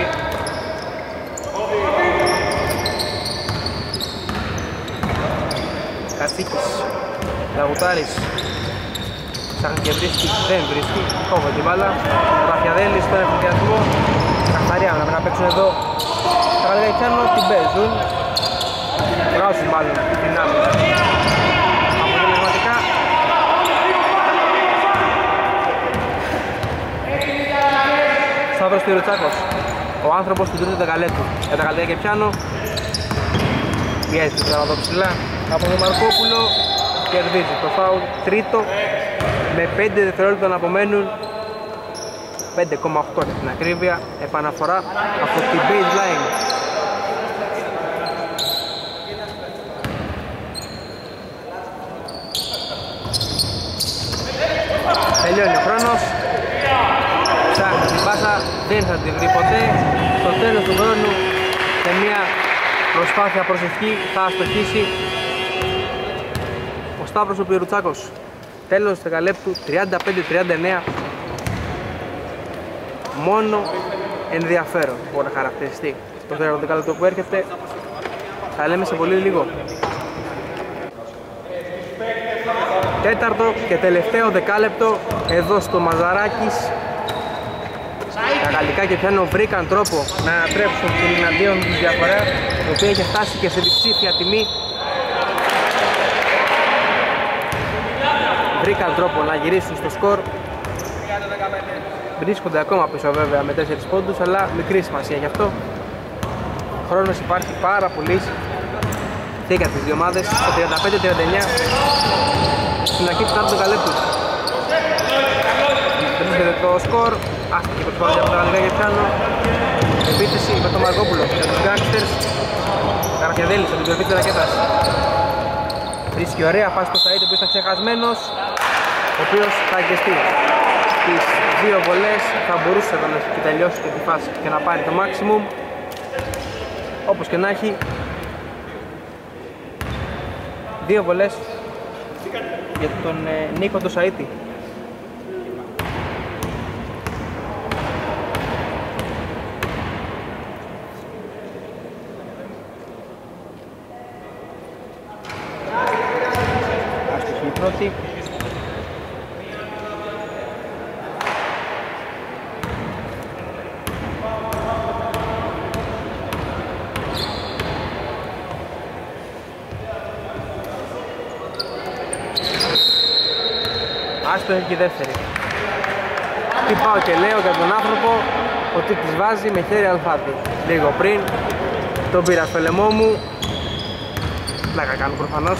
Κατσίκης, Λαγουτάρης, ψάχνει και βρίσκει, δεν βρίσκει, κόβω την μπάλα. Ο Γραφιαδέλης στον ευθυνδιασμό, καθαριά να παίξουν εδώ. Τα Γαλλικιάνο την παίζουν, βγάζουν μάλλον την δυνάμει. Αποτελεσματικά. Σταύρος Πυροτσάκος, ο άνθρωπος του τρίτου δεκαλέπτου. Για τα Γαλλικά και πιάνω, πιέζει τώρα εδώ ψηλά από τον Μαρκόπουλο, κερδίζει το φάουλ, τρίτο με 5 δευτερόλεπτα να απομένουν, 5,8 για την ακρίβεια, επαναφορά από την baseline. Τελειώνει ο χρόνος, ψάχνει την πάσα, δεν θα την βρει ποτέ. Στο τέλος του χρόνου, σε μια προσπάθεια προσευχή, θα αστοχίσει ο Σταύρος ο Πυροτσάκος. Τέλος του δεκαλέπτου, 35-39. Μόνο ενδιαφέρον μπορεί να χαρακτηριστεί το δεύτερο δεκαλέπτο που έρχεται. Θα λέμε σε πολύ λίγο. Τέταρτο και τελευταίο δεκάλεπτο εδώ στο Μαζαράκης. Τα Γαλλικά και πιάνω βρήκαν τρόπο να ανατρέψουν την εναντίον της διαφορά, η οποία είχε φτάσει και σε διψήφια τιμή. Βρήκαν τρόπο να γυρίσουν στο σκορ. Βρίσκονται ακόμα πίσω βέβαια με 4 πόντους, αλλά μικρή σημασία γι' αυτό. Χρόνος υπάρχει πάρα πολύ και για τις δύο ομάδες. Στο 35-39 στην αρχή του τέταρτου δεκαλέπτου. Βρίσκεται το σκορ. Άστηκε η προσπάθεια από τα Γαλλικά και πιάνω. Επίθεση με τον Μαρκόπουλο για τους Gangsters. Καραφιαδέλης από την κορυφή της ρακέτας. Βρίσκει ωραία πάση στο Σαΐτη που ήταν ξεχασμένος, ο οποίος θα αγγεστεί στις δύο βολές. Θα μπορούσε να τελειώσει και τη φάση και να πάρει το maximum. Όπως και να έχει, δύο βολές για τον Νίκο το Σαΐτη. Πρώτη. Άστοχη και η δεύτερη. Τι πάω και λέω για τον άνθρωπο ότι τις βάζει με χέρι αλφάτη. Λίγο πριν τον πήρα στο λαιμό μου. Πλάκα κάνω προφανώς.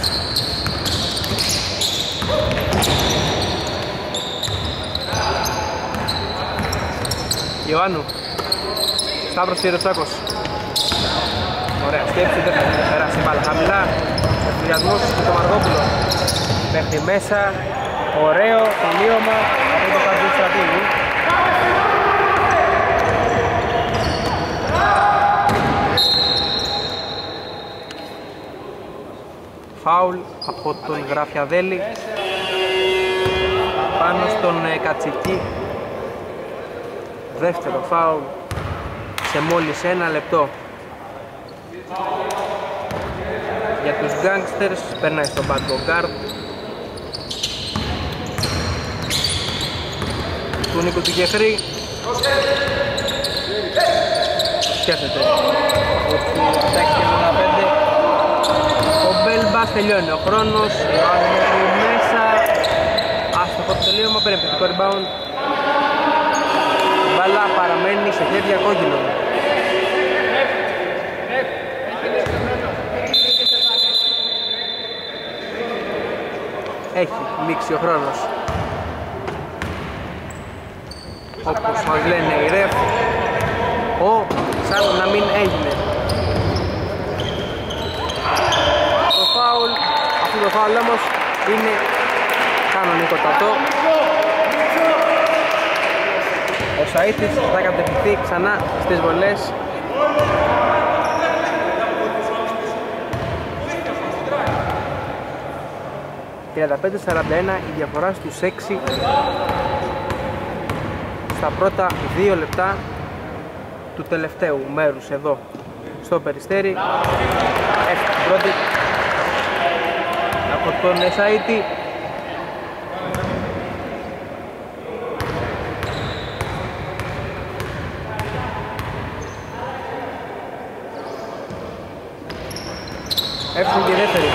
Ιωάννου, Σταύρος Πυροτσάκος. Ωραία, σκέψη, δεν θα περάσει μπάλα χαμηλά. Ευθυνδιασμός με τον Μαργόπουλο. Μέχρι μέσα, ωραίο τελείωμα από το Χατζηστρατίδη. Φάουλ από τον Γραφιαδέλη πάνω στον Κατσική. Δεύτερο φάουλ σε μόλις 1 λεπτό για τους Gangsters. Περνάει στον bad guard του Νίκου του Γεχρή. Σκέφτεται ότι θα έχει 75. Ο Μπέλμπας μας, τελειώνει ο χρόνος, βάζουμε μέσα, άστοχο το τελείωμα, περιπτωτικό rebound. Η μπάλα παραμένει σε χέρια κόκκινων. Έχει λήξει ο χρόνος. Όπως μας λένε οι ρεφ, σαν να μην έγινε. Το φάουλ, αυτό το φάουλ όμως είναι κανονικότατο. Ο Σαΐτης θα κατευθυνθεί ξανά στις βολές. ...35-41 η διαφορά στους 6 στα πρώτα 2 λεπτά του τελευταίου μέρους εδώ στο Περιστέρι. Έφτασε πρώτη από τον Σαΐτη. Έφτασε και δεύτερη.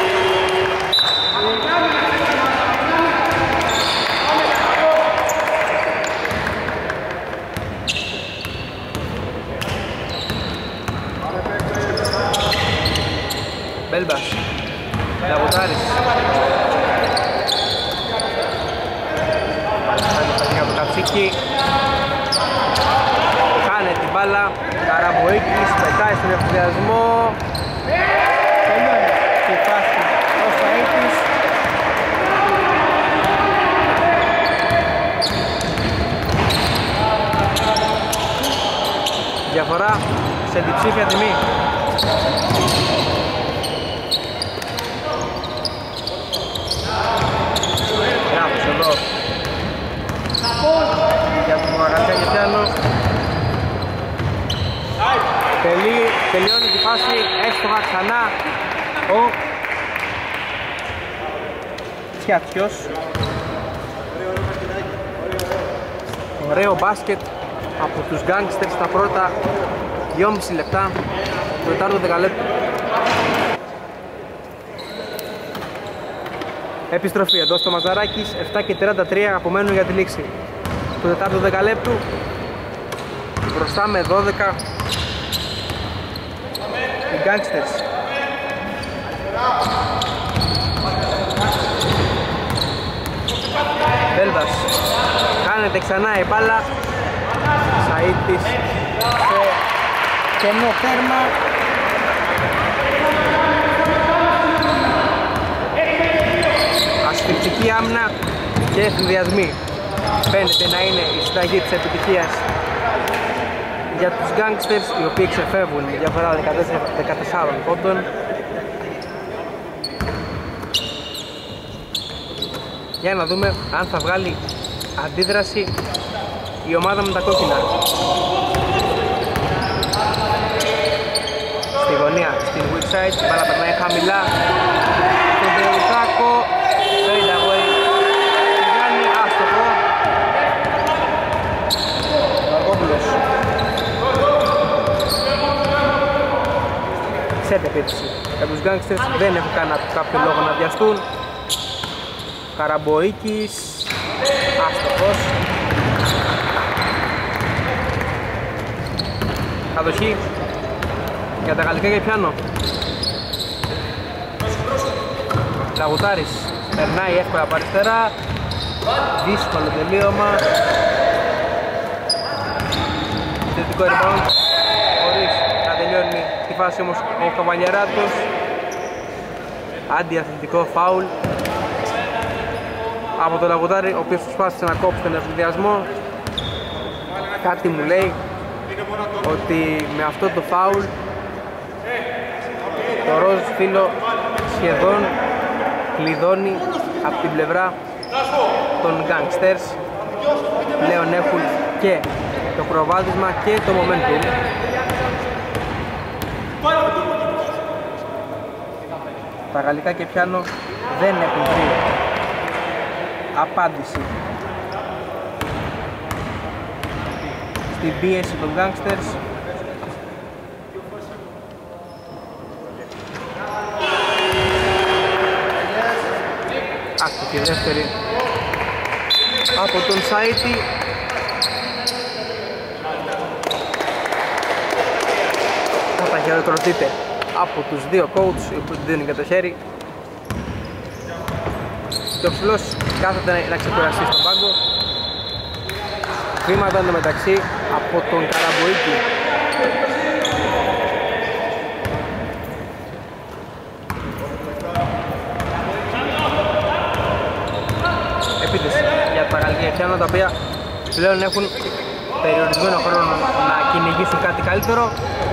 Μπέλμπας, Λαγουτάρης. Κάνει το Κατσίκι. Κάνε την μπάλα. Καραμποίκης, πετάει στον ευθυνδιασμό. Τελειώνει και φάση ο Σαΐτης. Διαφορά σε διψήφια τιμή. Εδώ για τον Μαγαλιά Γετιάνο. Τελειώνει τη φάση, έστοχα ξανά ο Τσιάτσιος. Ωραίο μπάσκετ από τους Gangsters στα πρώτα 2,5 λεπτά του τετάρτου δεκαλέπτου. Επιστροφή εδώ στο Μαζαράκης, 7:33 απομένουν για τη λήξη του τετάρτου δεκαλέπτου. Μπροστά με 12 οι Gangsters. Βέλβας, κάνετε ξανά η μπάλα. Σαΐτης σε κενό τέρμα. Ασφυκτική άμυνα και συνδυασμοί. Φαίνεται να είναι η συνταγή της επιτυχίας για τους Gangsters, οι οποίοι ξεφεύγουν με διαφορά 14 πόντων. Για να δούμε αν θα βγάλει αντίδραση η ομάδα με τα κόκκινα. Στη γωνία, στην weak side, η μπάλα περνάει χαμηλά στον Περουσάκο. Fade away, κάνει άστοχο. Αργόπουλος. Σετ επίθεση για τους Gangsters, δεν έχουν κάποιο λόγο να βιαστούν. Καραμποίκης, άστοχος. Κατοχή για τα γαλλικά και πιάνο. Λαγουτάρης περνάει εύκολα από αριστερά. Δύσκολο τελείωμα. Θετικό rebound. Χωρίς να τελειώνει τη φάση όμως ο Καβαλιεράτος. Αντιαθλητικό φάουλ από τον Λαγουτάρη, ο οποίος προσπάθησε να κόψει τον ευθυνδιασμό. Κάτι μου λέει ότι με αυτό το φάουλ το ροζ φύλλο σχεδόν κλειδώνει από την πλευρά των Gangsters. Πλέον έχουν και το προβάδισμα και το momentum. Τα γαλλικά και πιάνο δεν έχουν βρει απάντηση στην πίεση των Gangsters. και η δεύτερη από τον Σαΐτη. Θα χειροκροτείται από τους δύο coach που δίνουν και το χέρι. Και ο ψηλός κάθεται να ξεκουραστεί στον πάγκο. Βήματα εντωμεταξύ από τον Καραμποίκη. Επίθεση για τα γαλλικά πιάνο, τα οποία πλέον έχουν περιορισμένο χρόνο να κυνηγήσουν κάτι καλύτερο.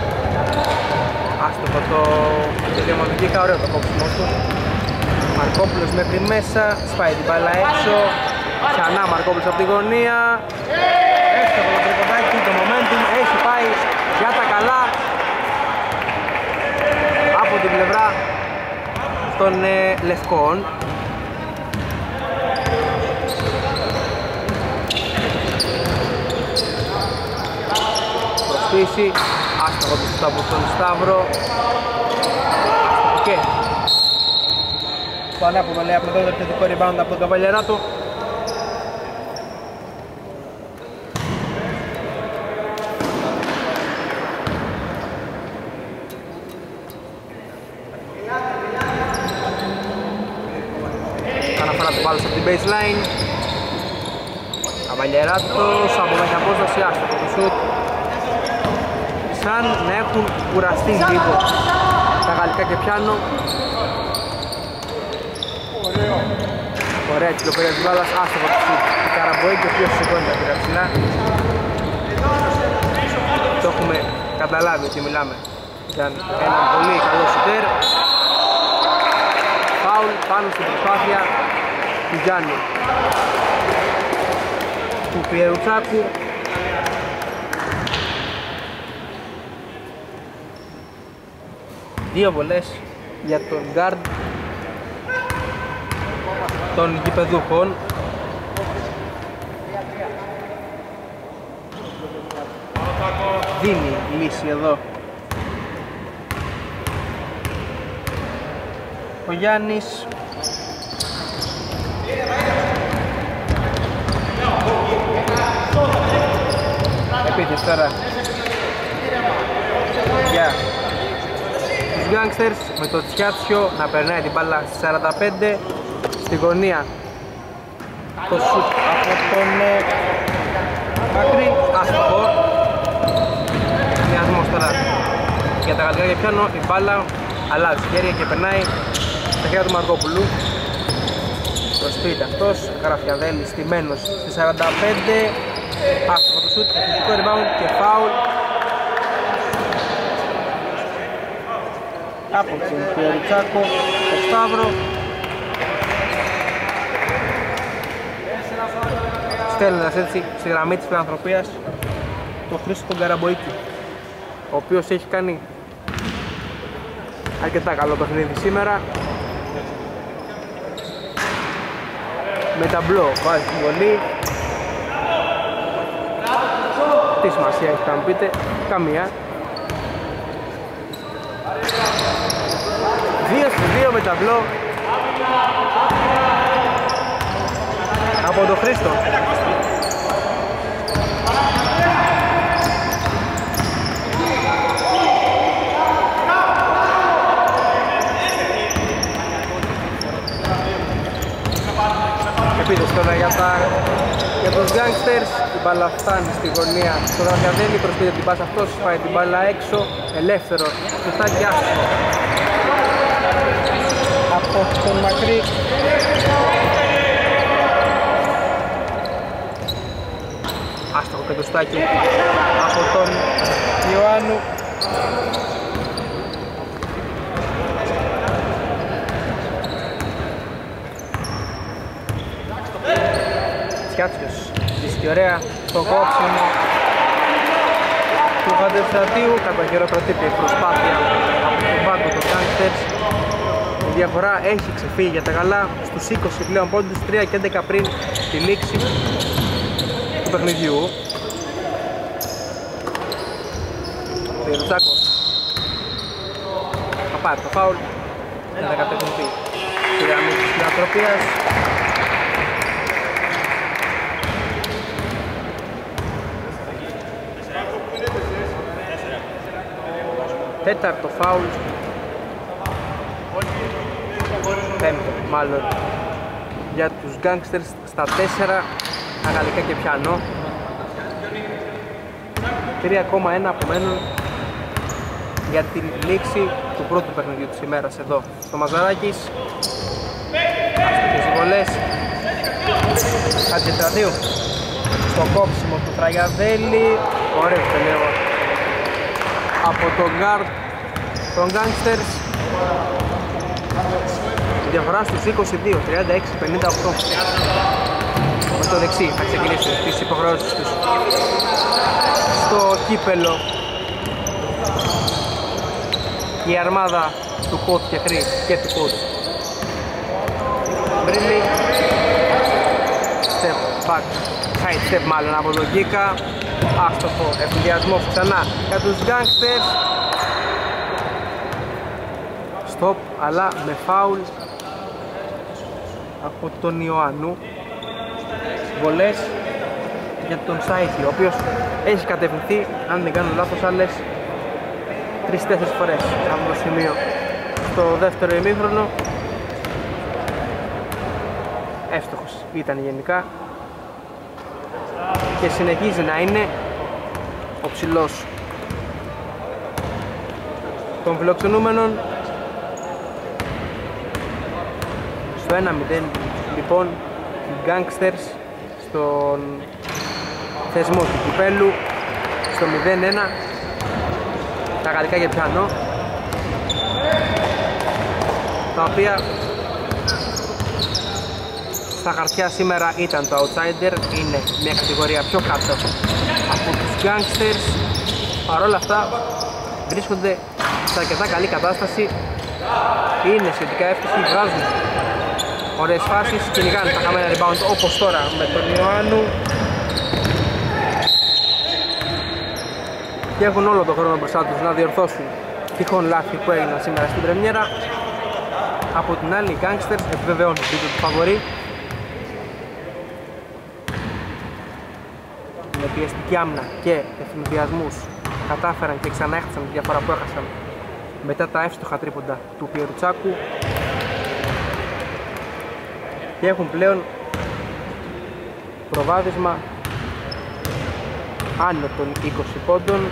Άστοχο το διαμοντικά, ωραίο το κόψιμο του. Μαρκόπουλος μέχρι μέσα, σπάει την μπάλα έξω. Ξανά Μαρκόπουλος από τη γωνία. Έστοχο το τρικοντάκι, το momentum έχει πάει για τα καλά από την πλευρά των Λευκών. Προσποίηση, άστοχο του από τον Σταύρο. Και το ανάποδο λέει από το επιθετικό rebound από τον Καβαλιεράτο. Αναφορά του πάλι από την baseline. Καβαλιεράτος από μέσα απόσταση, άστοχο το shoot. Σαν να έχουν κουραστεί λίγο τα γαλλικά και πιάνο. Ωραία κυκλοφορία της μπάλας, άστοχο του Καραμποίκη, ο οποίος σηκώνει τα πήρα ψηλά. Το έχουμε καταλάβει ότι μιλάμε για έναν πολύ καλό σουτέρ. Φάουλ πάνω στην προσπάθεια του Γιάννη, του Πιερουτσάκου. Δύο βολές για τον γκάρντ των γηπεδούχων. Δίνει λύση εδώ ο Γιάννης. Επίθεση τώρα για τους Youngsters με το Τσιάτσιο να περνάει την μπάλα στις 45. Στη γωνία το σουτ από τον Μακρύ, άστοχο. Μοιασμός τώρα για τα γαλλικά και πιάνω, η μπάλα αλλάζει χέρια και περνάει στα χέρια του Μαρκόπουλου. Προσποιείται αυτός, Καραφιαδέλης στημένος στη 45. Άστοχο το σουτ, επιθετικό rebound και foul από τον Πιερουτσάκο, το Σταύρο. Στέλνοντας έτσι στη γραμμή της φιλανθρωπίας τον Χρήστο τον Καραμποίκη, ο οποίος έχει κάνει αρκετά καλό παιχνίδι σήμερα. Με ταμπλό βάζει την βολή. Τι σημασία έχει, θα μου πείτε? Καμία. 2-2 με ταμπλό από τον Χρήστο. Επίθεση τώρα για τους Youngsters. Η μπάλα φτάνει στη γωνία στο Γραφιαδέλη, προσποιείται την πάσα αυτός, πάει την μπάλα έξω, ελεύθερο, σουτάκι άστοχο από τον Μακρύ. Άστοχο και το στάκι από τον Ιωάννου. Τσιάτσιος βρίσκει ωραία το κόψιμο του Φαντεστατίου. Καταχειροκροτείται η προσπάθεια από τον πάγκο των Youngsters. Η διαφορά έχει ξεφύγει για τα γαλά στους 20 πλέον πόντους, 3 και 11 πριν τη λήξη του παιχνιδιού. Ο Ιερουτσάκος θα πάρει το φάουλ, δεν θα κατευθυνθεί στη γραμμή της φιλανθρωπίας. Τέταρτο φάουλ. Πέμπτο μάλλον για τους Gangsters στα 4, τα γαλλικά και πιάνο. 3,1 απομένουν για την λήξη του πρώτου παιχνιδιού της ημέρας εδώ στο Μαζαράκης. Αστικές οι βολές. Χατζητραδίου στο κόψιμο του Τραγιαδέλη. Ωραίο τελείο από τον guard των Gangsters. Η διαφορά στους 22, 36-58. Με το δεξί θα ξεκινήσουν τις υποχρεώσεις τους στο κύπελο. Η αρμάδα του Κότ και Χρή και του Κότ. Μπρίλι. Step back, side step μάλλον από τον Γκίκα. Άστοχο εφηδιασμός ξανά για τους Gangsters. Stop, αλλά με φάουλ από τον Ιωάννου. Βολές για τον Σάιθι, ο οποίος έχει κατευθυνθεί, αν δεν κάνω λάθος, άλλες 3-4 φορές από το σημείο στο δεύτερο ημίχρονο. Εύστοχος ήταν γενικά και συνεχίζει να είναι ο ψηλός των φιλοξενούμενων. Στο 1-0 λοιπόν οι Gangsters στον θεσμό του κυπέλου. Στο 0-1 τα γαλλικά και πιάνο, τα οποία στα χαρτιά σήμερα ήταν το outsider, είναι μια κατηγορία πιο κάτω από τους Gangsters. Παρ' όλα αυτά βρίσκονται σε αρκετά καλή κατάσταση, είναι σχετικά εύκολοι, βγάζουν ωραίες φάσεις, κυνηγάνε τα χαμένα rebound όπως τώρα με τον Ιωάννου και έχουν όλο τον χρόνο μπροστά τους να διορθώσουν τυχόν λάθη που έγιναν σήμερα στην πρεμιέρα. Από την άλλη οι Gangsters επιβεβαιώνουν την τίτλο του φαβορί με πιεστική άμυνα και ευθυνδιασμούς. Κατάφεραν και ξανά έχασαν τη διαφορά που έχασαν μετά τα εύστοχα τρίποντα του Πιερουτσάκου και έχουν πλέον προβάδισμα άνω των 20 πόντων.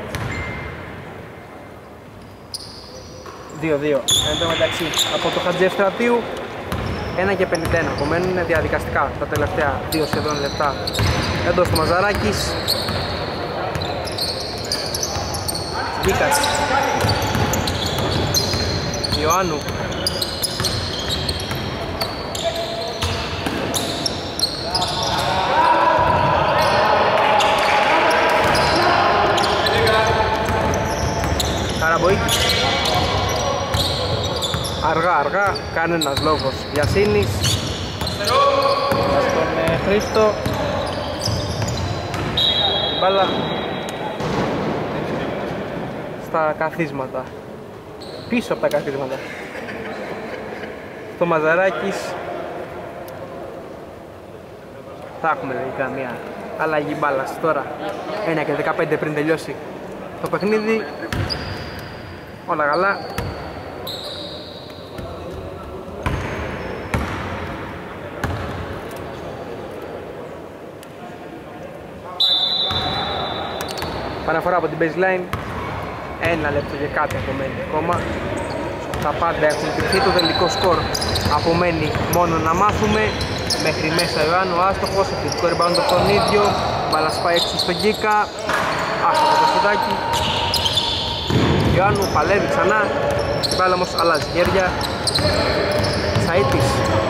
2-2. Εν τω μεταξύ από το Χατζηστρατίου 1:51 απομένουν, είναι διαδικαστικά τα τελευταία 2 σχεδόν λεπτά εντός του Μαζαράκης. Γκίκας, Ιωάννου, Καραμποίκης. Αργά κάνει ένας λόγος Γιασίνης στον Χρήστο. Η μπάλα στα καθίσματα, πίσω από τα καθίσματα. Στο Μαζαράκης θα έχουμε λογικά μια αλλαγή μπάλας τώρα, 1:15 πριν τελειώσει το παιχνίδι. Όλα καλά. Παναφορά από την baseline. 1 λεπτό και κάτι απομένει ακόμα. Τα πάντα έχουν κρυφθεί, το τελικό σκορ απομένει μόνο να μάθουμε. Μέχρι μέσα Ιωάννου άστοχος, επιθετικό rebound από τον ίδιο. Μπάλα σπάει έξω στον Γκίκα. Άστοχο το σουτάκι. Ιωάννου παλεύει ξανά. Η μπάλα όμως αλλάζει χέρια. Σαΐτης.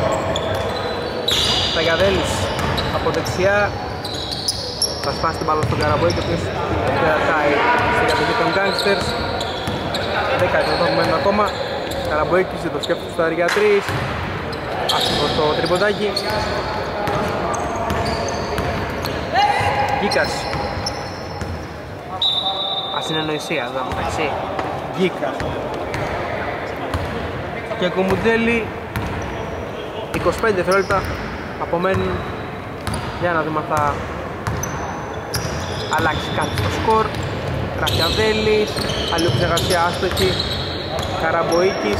Ταγιαδέλης από δεξιά. Θα σπάσει την μπάλα στον Καραμποίκη, ο οποίος την κρατάει στην κατοχή των Gangsters. 10 λεπτά μένουν ακόμα. Καραμποίκης δεν το σκέφτεται στο αργία 3. Άστοχο το τριποντάκι. Γκίκας. Ασυνεννοησία εδώ μεταξύ Γκίκα και Κουμουντέλη. 25 δευτερόλεπτα απομένουν για να δούμε αν θα αλλάξει κάτι στο σκορ. Ραφιαδέλης, Αλλιόπης Εργασία άστοχη, Καραμποίκης,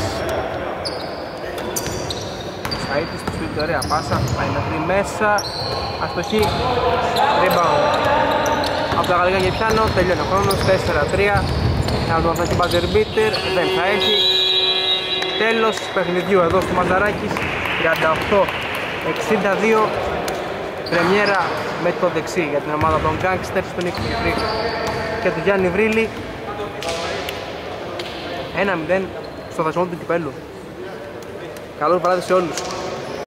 Σαΐτης του σπίτι, ωραία πάσα, πάει μέχρι μέσα, αστοχή, rebound από τα γαλλικά και πιάνω, τελειώνει ο χρόνος, 4-3, να δούμε αν θα έχει buzzer beater, δεν θα έχει. Τέλος παιχνιδιού εδώ στο Μαζαράκης, 38-62, πρεμιέρα με το δεξί για την ομάδα των Gangsters, τον Νίκο Κυπρή και του Γιάννη Βρύλη. 1-0 στο δασμό του κυπέλλου. Καλό βράδυ σε όλους.